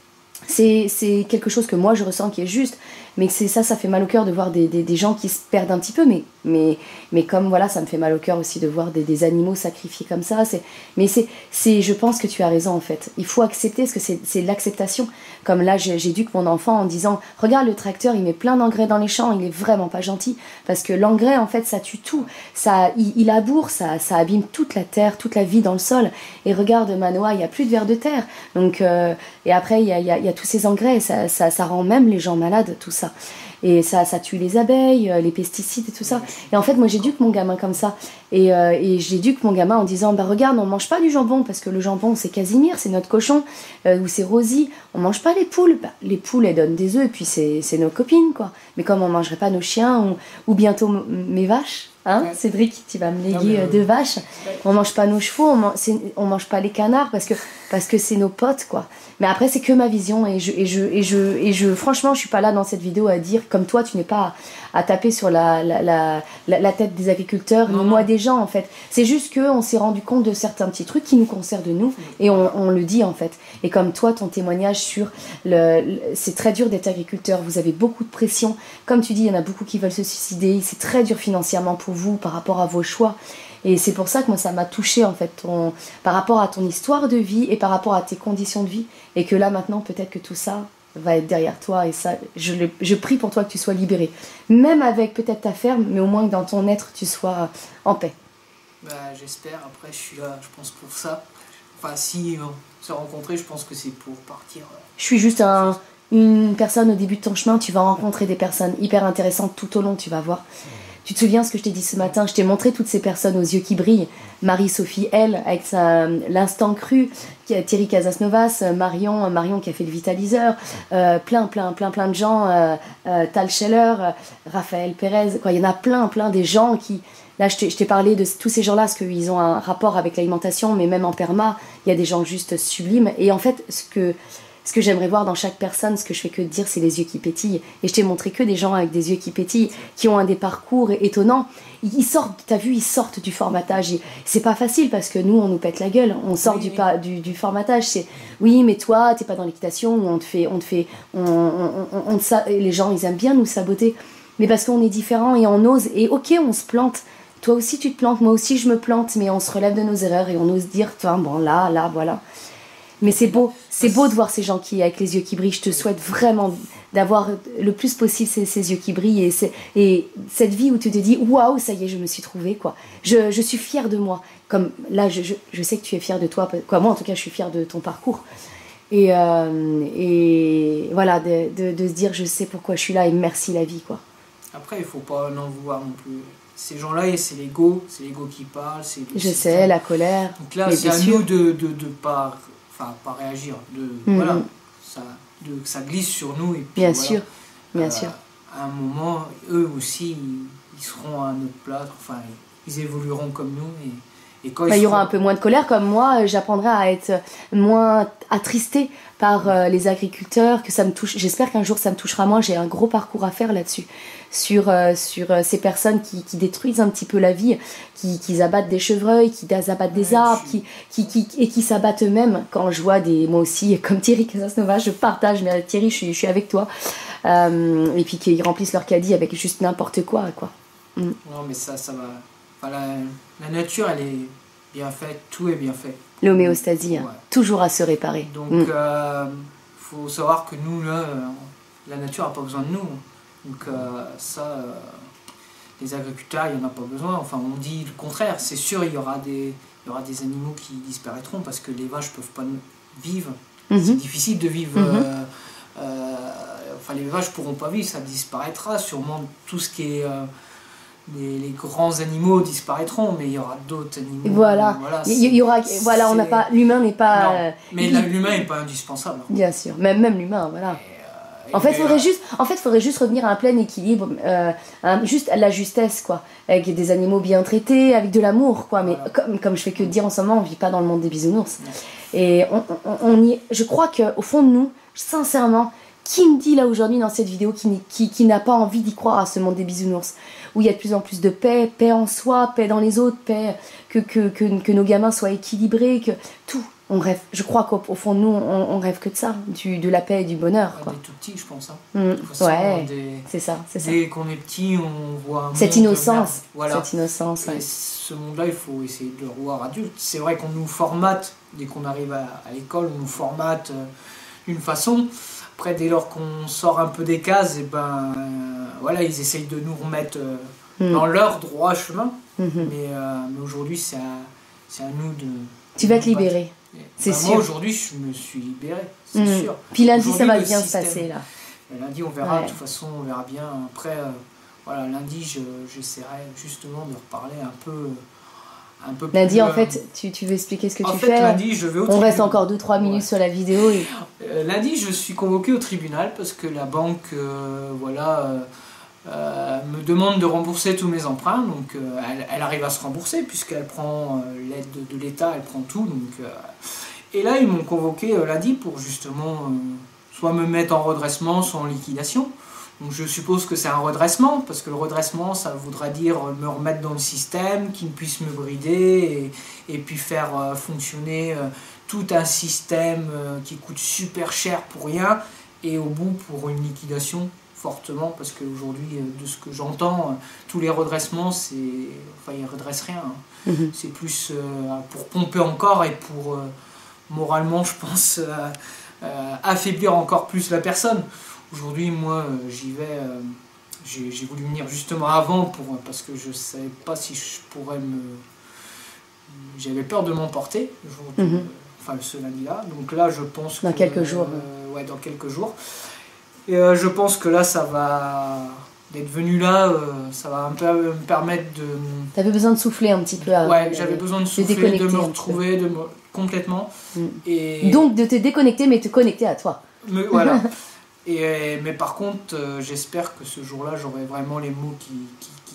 Speaker 1: c'est c'est quelque chose que moi je ressens qui est juste, mais c'est ça, ça fait mal au cœur de voir des, des, des gens qui se perdent un petit peu, mais, mais, mais comme voilà, ça me fait mal au cœur aussi de voir des, des animaux sacrifiés comme ça, c'est, mais c'est, c'est, je pense que tu as raison en fait, il faut accepter, parce que c'est, c'est l'acceptation, comme là j'éduque mon enfant en disant, regarde le tracteur, il met plein d'engrais dans les champs, il est vraiment pas gentil, parce que l'engrais en fait ça tue tout, ça, il, il laboure, ça, ça abîme toute la terre, toute la vie dans le sol, et regarde Manoa, il n'y a plus de vers de terre, donc, euh, et après il y a, y, a, y a tous ces engrais, ça, ça, ça rend même les gens malades, tout ça. Et ça, ça tue les abeilles, les pesticides et tout ça. Et en fait, moi, j'éduque mon gamin comme ça. Et, euh, et j'éduque mon gamin en disant, bah regarde, on mange pas du jambon, parce que le jambon, c'est Casimir, c'est notre cochon, euh, ou c'est Rosie. On mange pas les poules. Bah, les poules, elles donnent des œufs, et puis c'est, c'est nos copines, quoi. Mais comme on mangerait pas nos chiens, ou, ou bientôt m- mes vaches, hein, ouais. Cédric, tu vas me léguer euh, deux vaches. On mange pas nos chevaux, on, man- c'est, on mange pas les canards, parce que, parce que c'est nos potes, quoi. Mais après, c'est que ma vision, et je, et je, et je, et je, franchement, je suis pas là dans cette vidéo à dire, comme toi, tu n'es pas à, à taper sur la, la, la, la, la tête des agriculteurs, non, ni moi des gens, en fait. C'est juste qu'on s'est rendu compte de certains petits trucs qui nous concernent de nous, et on, on le dit, en fait. Et comme toi, ton témoignage sur le, le c'est très dur d'être agriculteur, vous avez beaucoup de pression. Comme tu dis, il y en a beaucoup qui veulent se suicider, c'est très dur financièrement pour vous par rapport à vos choix. Et c'est pour ça que moi ça m'a touchée en fait ton, par rapport à ton histoire de vie et par rapport à tes conditions de vie, et que là maintenant peut-être que tout ça va être derrière toi, et ça je, le, je prie pour toi que tu sois libéré, même avec peut-être ta ferme, mais au moins que dans ton être tu sois en paix.
Speaker 3: Bah, j'espère, après je suis là je pense pour ça, enfin si on s'est rencontrés je pense que c'est pour partir.
Speaker 1: Je suis juste un, une personne au début de ton chemin, tu vas rencontrer des personnes hyper intéressantes tout au long, tu vas voir. Tu te souviens ce que je t'ai dit ce matin? Je t'ai montré toutes ces personnes aux yeux qui brillent. Marie-Sophie, elle, avec sa, l'instant cru, Thierry Casasnovas, Marion, Marion qui a fait le vitaliseur, euh, plein, plein, plein, plein de gens, euh, euh, Tal Scheller, euh, Raphaël Pérez, quoi. Il y en a plein, plein des gens qui... Là, je t'ai, je t'ai parlé de tous ces gens-là, parce qu'ils ont un rapport avec l'alimentation, mais même en perma, il y a des gens juste sublimes. Et en fait, ce que... Ce que j'aimerais voir dans chaque personne, ce que je fais que de dire, c'est les yeux qui pétillent. Et je t'ai montré que des gens avec des yeux qui pétillent, qui ont un des parcours étonnants. Ils sortent, t'as vu, ils sortent du formatage. Et c'est pas facile parce que nous, on nous pète la gueule. On sort oui, du, oui. du, du formatage. C'est oui, mais toi, t'es pas dans l'équitation. On te fait, on te fait, on, on, on, on te, les gens, ils aiment bien nous saboter. Mais parce qu'on est différents et on ose. Et ok, on se plante. Toi aussi, tu te plantes. Moi aussi, je me plante. Mais on se relève de nos erreurs et on ose dire, enfin, bon, là, là, voilà. Mais c'est beau, c'est beau de voir ces gens qui, avec les yeux qui brillent. Je te souhaite vraiment d'avoir le plus possible ces, ces yeux qui brillent, et, et cette vie où tu te dis waouh, ça y est, je me suis trouvée, quoi. Je, je suis fière de moi. Comme là, je, je, je sais que tu es fière de toi, quoi. Moi, en tout cas, je suis fière de ton parcours. Et, euh, et voilà, de, de, de se dire je sais pourquoi je suis là et merci la vie, quoi.
Speaker 3: Après, il faut pas en vouloir non plus. Ces gens-là, c'est l'ego, c'est l'ego qui parle. C'est
Speaker 1: je sais, la colère.
Speaker 3: Donc là, c'est à nous de de, de pas. Enfin, pas réagir, de, mmh. voilà, ça, de, ça glisse sur nous. Et puis,
Speaker 1: bien
Speaker 3: voilà,
Speaker 1: sûr, bien
Speaker 3: euh,
Speaker 1: sûr.
Speaker 3: À un moment, eux aussi, ils, ils seront à notre place, enfin, ils évolueront comme nous. Et, et quand
Speaker 1: bah,
Speaker 3: ils
Speaker 1: il y aura
Speaker 3: seront...
Speaker 1: un peu moins de colère, comme moi, j'apprendrai à être moins attristée par euh, les agriculteurs, que ça me touche. J'espère qu'un jour ça me touchera moins. J'ai un gros parcours à faire là-dessus, sur, euh, sur euh, ces personnes qui, qui détruisent un petit peu la vie, qui, qui abattent des chevreuils, qui abattent des ouais, arbres, suis... qui, qui, qui, et qui s'abattent eux-mêmes. Quand je vois des, moi aussi, comme Thierry Casasnovas, je partage, mais Thierry, je suis, je suis avec toi. Euh, et puis qu'ils remplissent leur caddie avec juste n'importe quoi, quoi. Mm.
Speaker 3: Non, mais ça, ça va. Enfin, la, la nature, elle est bien faite, tout est bien fait.
Speaker 1: L'homéostasie, hein,
Speaker 3: ouais.
Speaker 1: Toujours à se réparer.
Speaker 3: Donc, il mm. euh, faut savoir que nous, là, la nature n'a pas besoin de nous. Donc, euh, ça, euh, les agriculteurs, il n'y en a pas besoin. Enfin, on dit le contraire. C'est sûr, il y aura des, il y aura des animaux qui disparaîtront parce que les vaches ne peuvent pas vivre. Mm-hmm. C'est difficile de vivre. Mm-hmm. euh, euh, enfin, les vaches ne pourront pas vivre, ça disparaîtra. Sûrement, tout ce qui est. Euh, Les, les grands animaux disparaîtront, mais il y aura d'autres animaux.
Speaker 1: Voilà, voilà, il y, y aura, voilà, on n'a pas, l'humain n'est pas.
Speaker 3: Non,
Speaker 1: euh,
Speaker 3: mais il, l'humain n'est pas indispensable.
Speaker 1: Bien sûr, même même l'humain, voilà.
Speaker 3: Et, euh,
Speaker 1: en fait, faudrait juste, en fait, faudrait juste revenir à un plein équilibre, euh, un, juste à la justesse, quoi, avec des animaux bien traités, avec de l'amour, quoi. Mais voilà. comme comme je fais que dire en ce moment, on vit pas dans le monde des bisounours. Non. Et on, on, on y, je crois que au fond de nous, sincèrement. Qui me dit là aujourd'hui dans cette vidéo qui, qui, qui n'a pas envie d'y croire à ce monde des bisounours, où il y a de plus en plus de paix, paix en soi, paix dans les autres, paix, que, que, que, que nos gamins soient équilibrés, que tout, On rêve, je crois qu'au au fond de nous, on, on rêve que de ça, du, de la paix et du bonheur.
Speaker 3: Ouais,
Speaker 1: Quoi.
Speaker 3: dès tout petit, je pense. Hein.
Speaker 1: Mmh.
Speaker 3: De toute façon,
Speaker 1: Ouais,
Speaker 3: des...
Speaker 1: c'est ça, c'est ça.
Speaker 3: Dès qu'on est petit, on voit un
Speaker 1: Cette
Speaker 3: monde
Speaker 1: innocence,
Speaker 3: voilà.
Speaker 1: cette innocence. Ouais.
Speaker 3: Et ce monde-là, il faut essayer de le revoir adulte. C'est vrai qu'on nous formate, dès qu'on arrive à, à l'école, on nous formate euh, d'une façon. Après, dès lors qu'on sort un peu des cases, et ben, euh, voilà, ils essayent de nous remettre euh, mmh. dans leur droit chemin. Mmh. Mais, euh, mais aujourd'hui, c'est à, à nous de...
Speaker 1: Tu vas te libérer. C'est
Speaker 3: ben,
Speaker 1: sûr.
Speaker 3: Moi, aujourd'hui, je me suis libéré, c'est
Speaker 1: mmh.
Speaker 3: sûr.
Speaker 1: Puis lundi, ça va bien se passer, là.
Speaker 3: Lundi, on verra,
Speaker 1: ouais.
Speaker 3: de toute façon, on verra bien. Après, euh, voilà, lundi, je, j'essaierai justement de reparler un peu... Un peu
Speaker 1: lundi,
Speaker 3: plus,
Speaker 1: en
Speaker 3: euh...
Speaker 1: fait, tu, tu veux expliquer ce que
Speaker 3: en
Speaker 1: tu
Speaker 3: fait,
Speaker 1: fais.
Speaker 3: Lundi, je vais au
Speaker 1: on
Speaker 3: tribunal.
Speaker 1: reste encore deux trois minutes ouais. sur la vidéo. Et...
Speaker 3: Euh, lundi, je suis convoqué au tribunal parce que la banque, euh, voilà... Euh, Euh, me demande de rembourser tous mes emprunts, donc euh, elle, elle arrive à se rembourser puisqu'elle prend euh, l'aide de, de l'État, elle prend tout. Donc, euh, et là, ils m'ont convoqué euh, lundi pour justement euh, soit me mettre en redressement, soit en liquidation. Donc je suppose que c'est un redressement, parce que le redressement, ça voudra dire me remettre dans le système, qu'ils ne puissent me brider, et, et puis faire euh, fonctionner euh, tout un système euh, qui coûte super cher pour rien, et au bout pour une liquidation fortement, parce qu'aujourd'hui, de ce que j'entends, tous les redressements, c'est, enfin, ils ne redressent rien. Hein. Mmh. C'est plus euh, pour pomper encore et pour, euh, moralement, je pense, euh, euh, affaiblir encore plus la personne. Aujourd'hui, moi, euh, j'y vais, euh, j'ai, j'ai voulu venir justement avant, pour, parce que je ne savais pas si je pourrais me... J'avais peur de m'emporter, le jour de, mmh. enfin, ce lundi-là. Donc là, je pense
Speaker 1: dans
Speaker 3: que...
Speaker 1: quelques jours.
Speaker 3: Euh, ouais, dans quelques jours. Et euh, je pense que là, ça va... D'être venu là, euh, ça va un peu me permettre de...
Speaker 1: T'avais besoin de souffler un petit peu. Avant,
Speaker 3: ouais, j'avais besoin de souffler, de me retrouver de me... complètement.
Speaker 1: Mm.
Speaker 3: Et...
Speaker 1: Donc de te déconnecter, mais te connecter à toi.
Speaker 3: Me... Voilà. Et, mais par contre, euh, j'espère que ce jour-là, j'aurai vraiment les mots qui... qui, qui...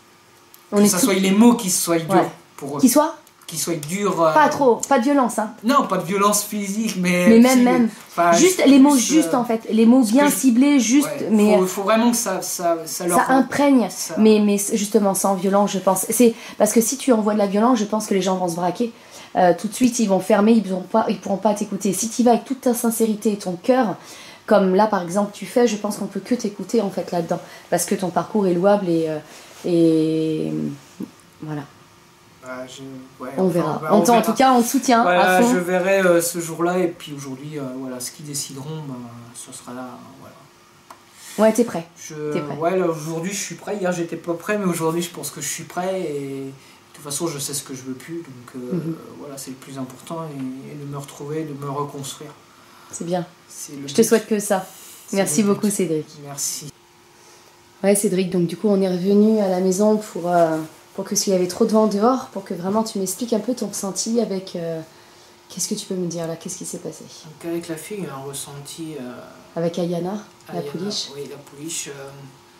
Speaker 1: On
Speaker 3: que
Speaker 1: est
Speaker 3: ça
Speaker 1: tout...
Speaker 3: soit les mots qui soient durs ouais. pour eux.
Speaker 1: Qui soient
Speaker 3: qui soit dur. Euh...
Speaker 1: Pas trop, pas de violence. Hein.
Speaker 3: Non, pas de violence physique, mais.
Speaker 1: Mais même, même. Enfin, juste les mots justes euh... en fait. Les mots bien je... ciblés, juste.
Speaker 3: Ouais,
Speaker 1: mais
Speaker 3: il faut, faut vraiment que ça, ça, ça leur.
Speaker 1: Ça imprègne,
Speaker 3: ça...
Speaker 1: Mais, mais justement sans violence, je pense. C'est parce que si tu envoies de la violence, je pense que les gens vont se braquer. Euh, tout de suite, ils vont fermer, ils ne pas, ils pourront pas t'écouter. Si tu y vas avec toute ta sincérité et ton cœur, comme là par exemple tu fais, je pense qu'on peut que t'écouter en fait là-dedans. Parce que ton parcours est louable et. Euh, et voilà.
Speaker 3: Bah, je... ouais,
Speaker 1: on,
Speaker 3: enfin,
Speaker 1: verra.
Speaker 3: Bah,
Speaker 1: on,
Speaker 3: on verra.
Speaker 1: En tout cas, on te soutient.
Speaker 3: Voilà,
Speaker 1: à fond.
Speaker 3: Je verrai euh, ce jour-là et puis aujourd'hui, euh, voilà, ce qu'ils décideront, bah, ce sera là. Voilà.
Speaker 1: Ouais, t'es prêt.
Speaker 3: Je...
Speaker 1: T'es prêt.
Speaker 3: Ouais, aujourd'hui, je suis prêt. Hier, j'étais pas prêt, mais aujourd'hui, je pense que je suis prêt et de toute façon, je sais ce que je veux plus. Donc euh, mm-hmm. voilà, c'est le plus important et, et de me retrouver, de me reconstruire.
Speaker 1: C'est bien.
Speaker 3: C'est
Speaker 1: je te souhaite que ça. Merci beaucoup, Cédric.
Speaker 3: Merci.
Speaker 1: Ouais, Cédric. Donc du coup, on est revenu à la maison pour. Euh... pour que s'il y avait trop de vent dehors, pour que vraiment tu m'expliques un peu ton ressenti avec... Euh, qu'est-ce que tu peux me dire là? Qu'est-ce qui s'est passé?
Speaker 3: Donc avec la fille, un ressenti... Euh,
Speaker 1: avec Ayana, la
Speaker 3: Ayana,
Speaker 1: pouliche?
Speaker 3: Oui, la pouliche. Euh,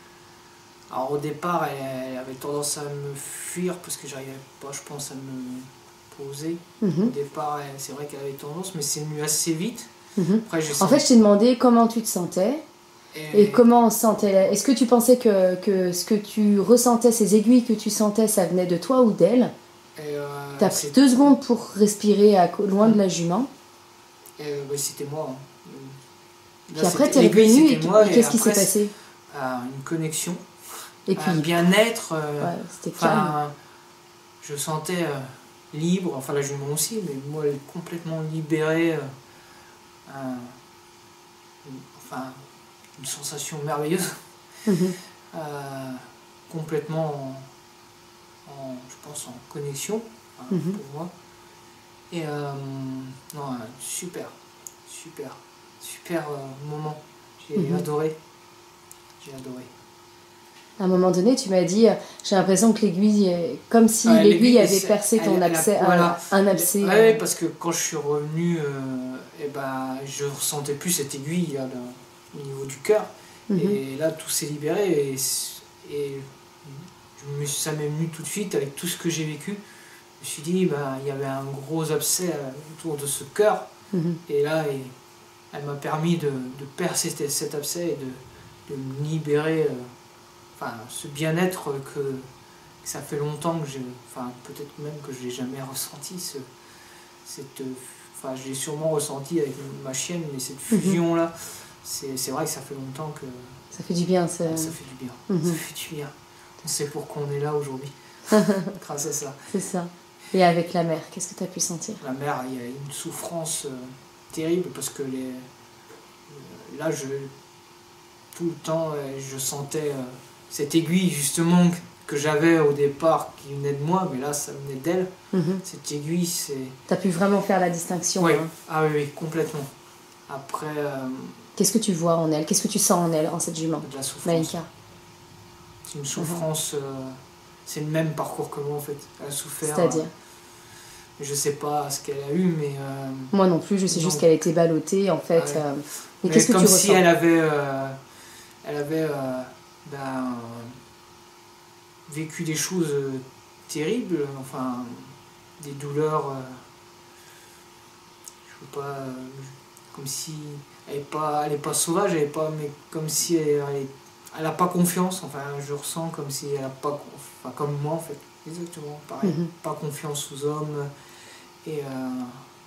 Speaker 3: alors au départ, elle, elle avait tendance à me fuir parce que j'arrivais pas, je pense, à me poser. Mm-hmm. Au départ, c'est vrai qu'elle avait tendance, mais c'est venu assez vite.
Speaker 1: Mm-hmm.
Speaker 3: Après, j'ai
Speaker 1: en
Speaker 3: senti...
Speaker 1: fait, je t'ai demandé comment tu te sentais. Et, et comment on se sentait? Est-ce que tu pensais que, que ce que tu ressentais, ces aiguilles que tu sentais, ça venait de toi ou d'elle? euh, T'as pris deux secondes pour respirer à, loin de la jument.
Speaker 3: Euh, bah, c'était moi. Hein.
Speaker 1: Puis là, après, t'es revenu et,
Speaker 3: moi,
Speaker 1: et qu'est-ce qui s'est passé?
Speaker 3: euh, Une connexion,
Speaker 1: et puis,
Speaker 3: un bien-être. Euh,
Speaker 1: ouais, c'était calme.
Speaker 3: Je sentais euh, libre, enfin la jument aussi, mais moi, elle est complètement libérée. Euh, euh, enfin... une sensation merveilleuse, mmh. euh, complètement en, en, je pense, en connexion, hein, mmh. pour moi. Et euh, non, super, super, super euh, moment. J'ai mmh. adoré, j'ai adoré.
Speaker 1: À un moment donné, tu m'as dit, j'ai l'impression que l'aiguille, comme si ouais, l'aiguille avait percé ton elle, abcès, elle a, voilà, un, un abcès.
Speaker 3: Oui, euh... parce que quand je suis revenu, euh, et ben, je ne ressentais plus cette aiguille là, là, au niveau du cœur. Mmh. Et là, tout s'est libéré et, et je me, ça m'est venu tout de suite avec tout ce que j'ai vécu. Je me suis dit, bah, il y avait un gros abcès autour de ce cœur. Mmh. Et là, et, elle m'a permis de, de percer cet abcès et de, de me libérer. Euh, enfin, ce bien-être que, que ça fait longtemps que j'ai, enfin, peut-être même que je n'ai jamais ressenti, ce, cette enfin, je l'ai sûrement ressenti avec ma chienne, mais cette fusion-là, c'est, c'est vrai que ça fait longtemps que...
Speaker 1: Ça fait du bien. Ça,
Speaker 3: ça fait du bien.
Speaker 1: Mm-hmm.
Speaker 3: Ça fait du bien. On sait pourquoi on est là aujourd'hui, grâce à ça.
Speaker 1: C'est ça. Et avec la mère, qu'est-ce que tu as pu sentir?
Speaker 3: La mère, il y a une souffrance euh, terrible parce que les, euh, là, je, tout le temps, euh, je sentais euh, cette aiguille justement que j'avais au départ qui venait de moi, mais là, ça venait d'elle.
Speaker 1: Mm-hmm.
Speaker 3: Cette aiguille, c'est...
Speaker 1: Tu as pu vraiment faire la distinction.
Speaker 3: Oui,
Speaker 1: hein.
Speaker 3: ah oui, oui, complètement. Après... Euh,
Speaker 1: Qu'est-ce que tu vois en elle? Qu'est-ce que tu sens en elle, en cette jument?
Speaker 3: De la souffrance.
Speaker 1: Malika.
Speaker 3: C'est une souffrance... Mm-hmm. euh, c'est le même parcours que moi, en fait. Elle a souffert...
Speaker 1: C'est-à-dire
Speaker 3: euh, Je sais pas ce qu'elle a eu, mais... Euh,
Speaker 1: moi non plus, je sais non. juste qu'elle était ballottée, en fait. Ah ouais. euh,
Speaker 3: mais qu'est-ce que tu ressens? Comme si elle avait... Euh, elle avait... Euh, ben, vécu des choses terribles, enfin... Des douleurs... Euh, je sais pas... Euh, comme si... Elle n'est pas, elle est pas sauvage, elle est pas... Mais comme si elle... elle Elle n'a pas confiance, enfin je ressens comme si elle n'a pas, enfin comme moi en fait, exactement pareil, mm-hmm. pas confiance aux hommes et, euh,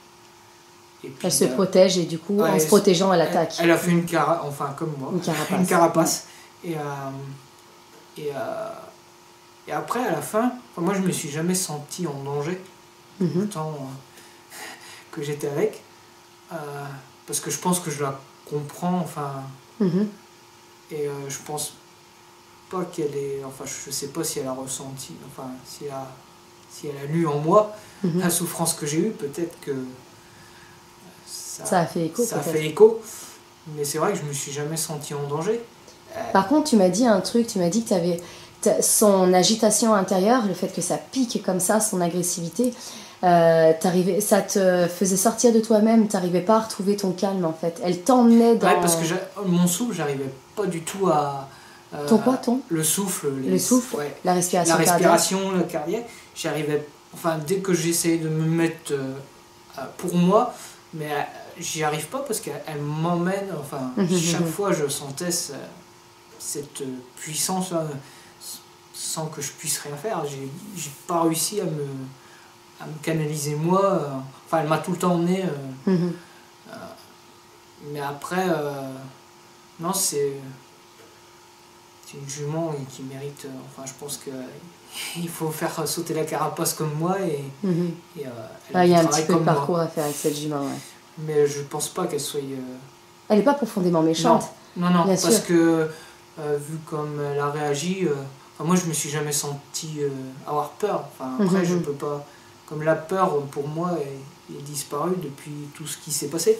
Speaker 3: et puis,
Speaker 1: elle se
Speaker 3: euh,
Speaker 1: protège et du coup ouais, en se protégeant elle attaque.
Speaker 3: Elle, elle a fait une carapace, enfin comme moi,
Speaker 1: une carapace,
Speaker 3: une carapace. Et, euh, et, euh, et après à la fin, enfin, moi je me suis jamais senti en danger, mm-hmm. autant euh, que j'étais avec, euh, parce que je pense que je la comprends, enfin. Mm-hmm. Et euh, je pense pas qu'elle est... Enfin, je sais pas si elle a ressenti... Enfin, si elle a, si elle a lu en moi mm-hmm. la souffrance que j'ai eue, peut-être que...
Speaker 1: Ça, ça a fait écho,
Speaker 3: Ça a fait écho. Mais c'est vrai que je me suis jamais senti en danger.
Speaker 1: Par contre, tu m'as dit un truc, tu m'as dit que tu avais... Son agitation intérieure, le fait que ça pique comme ça, son agressivité... Euh, ça te faisait sortir de toi-même, t'arrivais pas à retrouver ton calme en fait. Elle t'emmenait dans...
Speaker 3: Ouais, parce que mon souffle, j'arrivais pas du tout à...
Speaker 1: Euh, ton quoi, ton
Speaker 3: Le souffle. Les,
Speaker 1: le souffle,
Speaker 3: ouais.
Speaker 1: La respiration
Speaker 3: La respiration,
Speaker 1: cardiaque.
Speaker 3: le cardiaque. J'arrivais... Enfin, dès que j'essayais de me mettre euh, pour moi, mais euh, j'y arrive pas parce qu'elle m'emmène, enfin, mmh, chaque mmh. fois je sentais ce, cette puissance là, sans que je puisse rien faire. J'ai, j'ai pas réussi à me... à me canaliser moi, euh, enfin elle m'a tout le temps emmené, euh, mmh. euh, mais après, euh, non c'est, c'est une jument qui mérite, euh, enfin je pense que il faut faire sauter la carapace comme moi et,
Speaker 1: mmh.
Speaker 3: et euh,
Speaker 1: elle ah, il y a un petit peu de parcours moi. À faire avec cette jument, ouais.
Speaker 3: Mais je pense pas qu'elle soit... Euh...
Speaker 1: Elle n'est pas profondément méchante.
Speaker 3: Non, non, non
Speaker 1: Bien
Speaker 3: parce
Speaker 1: sûr.
Speaker 3: que euh, vu comme elle a réagi, euh, enfin, moi je me suis jamais senti euh, avoir peur, enfin après mmh. je peux pas... Comme la peur, pour moi, est, est disparue depuis tout ce qui s'est passé.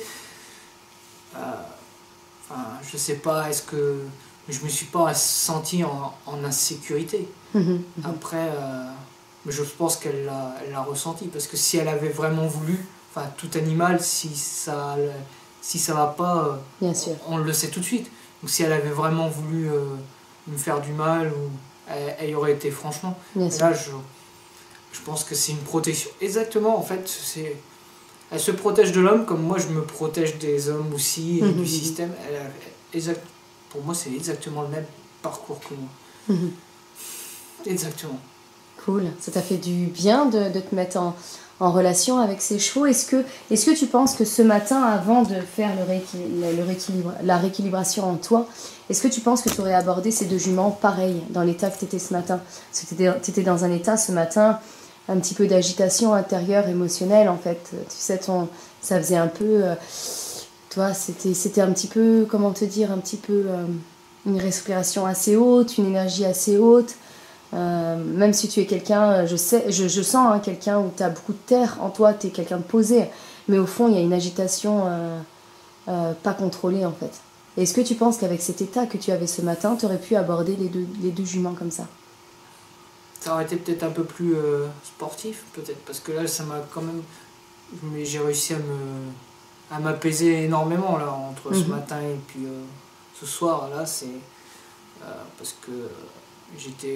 Speaker 3: Euh, enfin, je sais pas, est-ce que... Je me suis pas senti en, en insécurité.
Speaker 1: Mmh,
Speaker 3: Après, euh, je pense qu'elle l'a, elle l'a ressenti. Parce que si elle avait vraiment voulu, enfin, tout animal, si ça si ça va pas,
Speaker 1: Bien sûr.
Speaker 3: On, on le sait tout de suite. Donc si elle avait vraiment voulu euh, me faire du mal, ou, elle, elle y aurait été franchement.
Speaker 1: Bien
Speaker 3: Et
Speaker 1: sûr.
Speaker 3: là, je... Je pense que c'est une protection. Exactement, en fait, c'est... Elle se protège de l'homme comme moi je me protège des hommes aussi et mmh. du système. Elle a... exact... Pour moi, c'est exactement le même parcours que moi.
Speaker 1: Mmh.
Speaker 3: Exactement.
Speaker 1: Cool. Ça t'a fait du bien de, de te mettre en, en relation avec ces chevaux. Est-ce que, est-ce que tu penses que ce matin, avant de faire le rééquil... le rééquilibre... la rééquilibration en toi, est-ce que tu penses que tu aurais abordé ces deux juments pareil dans l'état que tu étais ce matin? Parce que tu étais dans un état ce matin... un petit peu d'agitation intérieure, émotionnelle, en fait. Tu sais, ton, ça faisait un peu... Euh, toi, c'était, c'était un petit peu, comment te dire, un petit peu euh, une respiration assez haute, une énergie assez haute. Euh, même si tu es quelqu'un, je sais, je, je sens hein, quelqu'un où tu as beaucoup de terre en toi, tu es quelqu'un de posé. Mais au fond, il y a une agitation euh, euh, pas contrôlée, en fait. Est-ce que tu penses qu'avec cet état que tu avais ce matin, tu aurais pu aborder les deux, les deux juments comme ça?
Speaker 3: Ça aurait été peut-être un peu plus euh, sportif, peut-être, parce que là, ça m'a quand même... Mais j'ai réussi à me à m'apaiser énormément, là, entre mm-hmm. ce matin et puis euh, ce soir, là, c'est... Euh, parce que j'étais...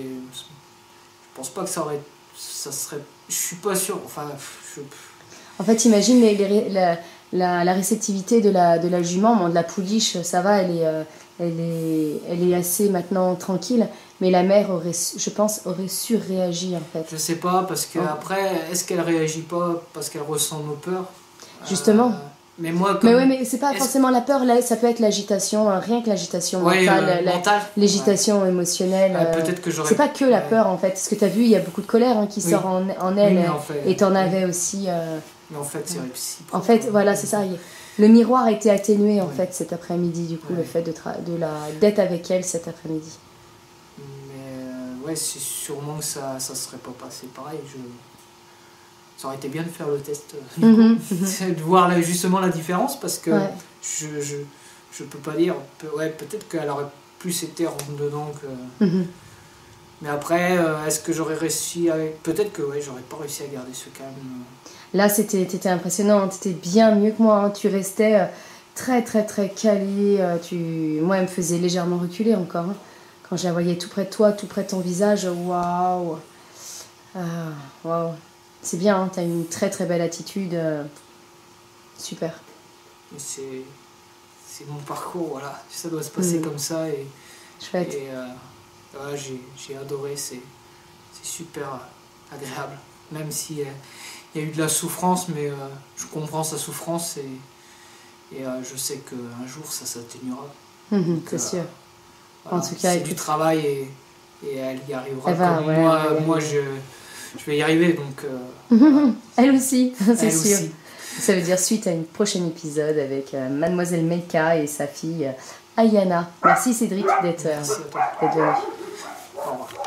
Speaker 3: Je pense pas que ça aurait... Ça serait... Je suis pas sûr, enfin... Je...
Speaker 1: En fait, imagine les, les, la, la, la réceptivité de la, de la jument, bon, de la pouliche, ça va, elle est... Euh... Elle est, elle est assez maintenant tranquille, mais la mère aurait, je pense, aurait su réagir en fait.
Speaker 3: Je sais pas, parce qu'après, oh. Est-ce qu'elle réagit pas parce qu'elle ressent nos peurs?
Speaker 1: Justement.
Speaker 3: Euh, mais moi, comme...
Speaker 1: Mais ouais, mais c'est pas forcément la peur, là, ça peut être l'agitation, hein, rien que l'agitation
Speaker 3: ouais,
Speaker 1: mentale,
Speaker 3: euh,
Speaker 1: la,
Speaker 3: mentale.
Speaker 1: l'agitation ouais. émotionnelle.
Speaker 3: Ouais,
Speaker 1: euh,
Speaker 3: peut-être que j'aurais...
Speaker 1: C'est pas que la
Speaker 3: ouais.
Speaker 1: peur en fait, parce que t'as vu, il y a beaucoup de colère hein, qui
Speaker 3: oui.
Speaker 1: sort en, en elle,
Speaker 3: oui, en fait,
Speaker 1: et t'en
Speaker 3: oui.
Speaker 1: avais aussi. Euh...
Speaker 3: Mais en fait, c'est réciproque.
Speaker 1: En fait, voilà, c'est ça. Le miroir a été atténué en
Speaker 3: ouais.
Speaker 1: fait cet après-midi, du coup,
Speaker 3: ouais.
Speaker 1: le fait de, tra... de la d'être avec elle cet après-midi.
Speaker 3: Mais euh, ouais, c'est sûrement que ça, ça serait pas passé pareil. Je... Ça aurait été bien de faire le test, euh,
Speaker 1: Mm
Speaker 3: -hmm. de voir là, justement la différence, parce que
Speaker 1: ouais.
Speaker 3: je, je, je peux pas dire, peut, ouais, peut-être qu'elle aurait plus été rentre dedans que...
Speaker 1: Mm -hmm.
Speaker 3: Mais après, euh, est-ce que j'aurais réussi à... Peut-être que ouais, j'aurais pas réussi à garder ce calme.
Speaker 1: Là, c'était, t'étais impressionnant, t'étais bien mieux que moi, hein. Tu restais euh, très très très calé, euh, tu... moi elle me faisait légèrement reculer encore, hein. Quand je la voyais tout près de toi, tout près de ton visage, waouh, waouh, c'est bien, hein. T'as une très très belle attitude, euh... super.
Speaker 3: C'est, c'est mon parcours, voilà, ça doit se passer mmh. comme ça, et,
Speaker 1: chouette.
Speaker 3: Et euh, ouais, j'ai, j'ai adoré, c'est, c'est super agréable, même si euh, il y a eu de la souffrance, mais euh, je comprends sa souffrance, et, et euh, je sais qu'un jour ça s'atténuera.
Speaker 1: Mmh, c'est euh, sûr.
Speaker 3: Voilà,
Speaker 1: en tout cas,
Speaker 3: c'est
Speaker 1: écoute...
Speaker 3: du travail, et, et elle y arrivera
Speaker 1: elle va,
Speaker 3: comme
Speaker 1: ouais,
Speaker 3: moi,
Speaker 1: ouais,
Speaker 3: moi
Speaker 1: ouais.
Speaker 3: je, je vais y arriver, donc... Euh,
Speaker 1: voilà. Elle aussi, c'est
Speaker 3: elle
Speaker 1: sûr.
Speaker 3: Aussi.
Speaker 1: Ça veut dire suite à une prochaine épisode avec euh, Mademoiselle Melka et sa fille euh, Ayana. Merci Cédric d'être,
Speaker 3: Merci
Speaker 1: euh, d'être venu.
Speaker 3: Au revoir.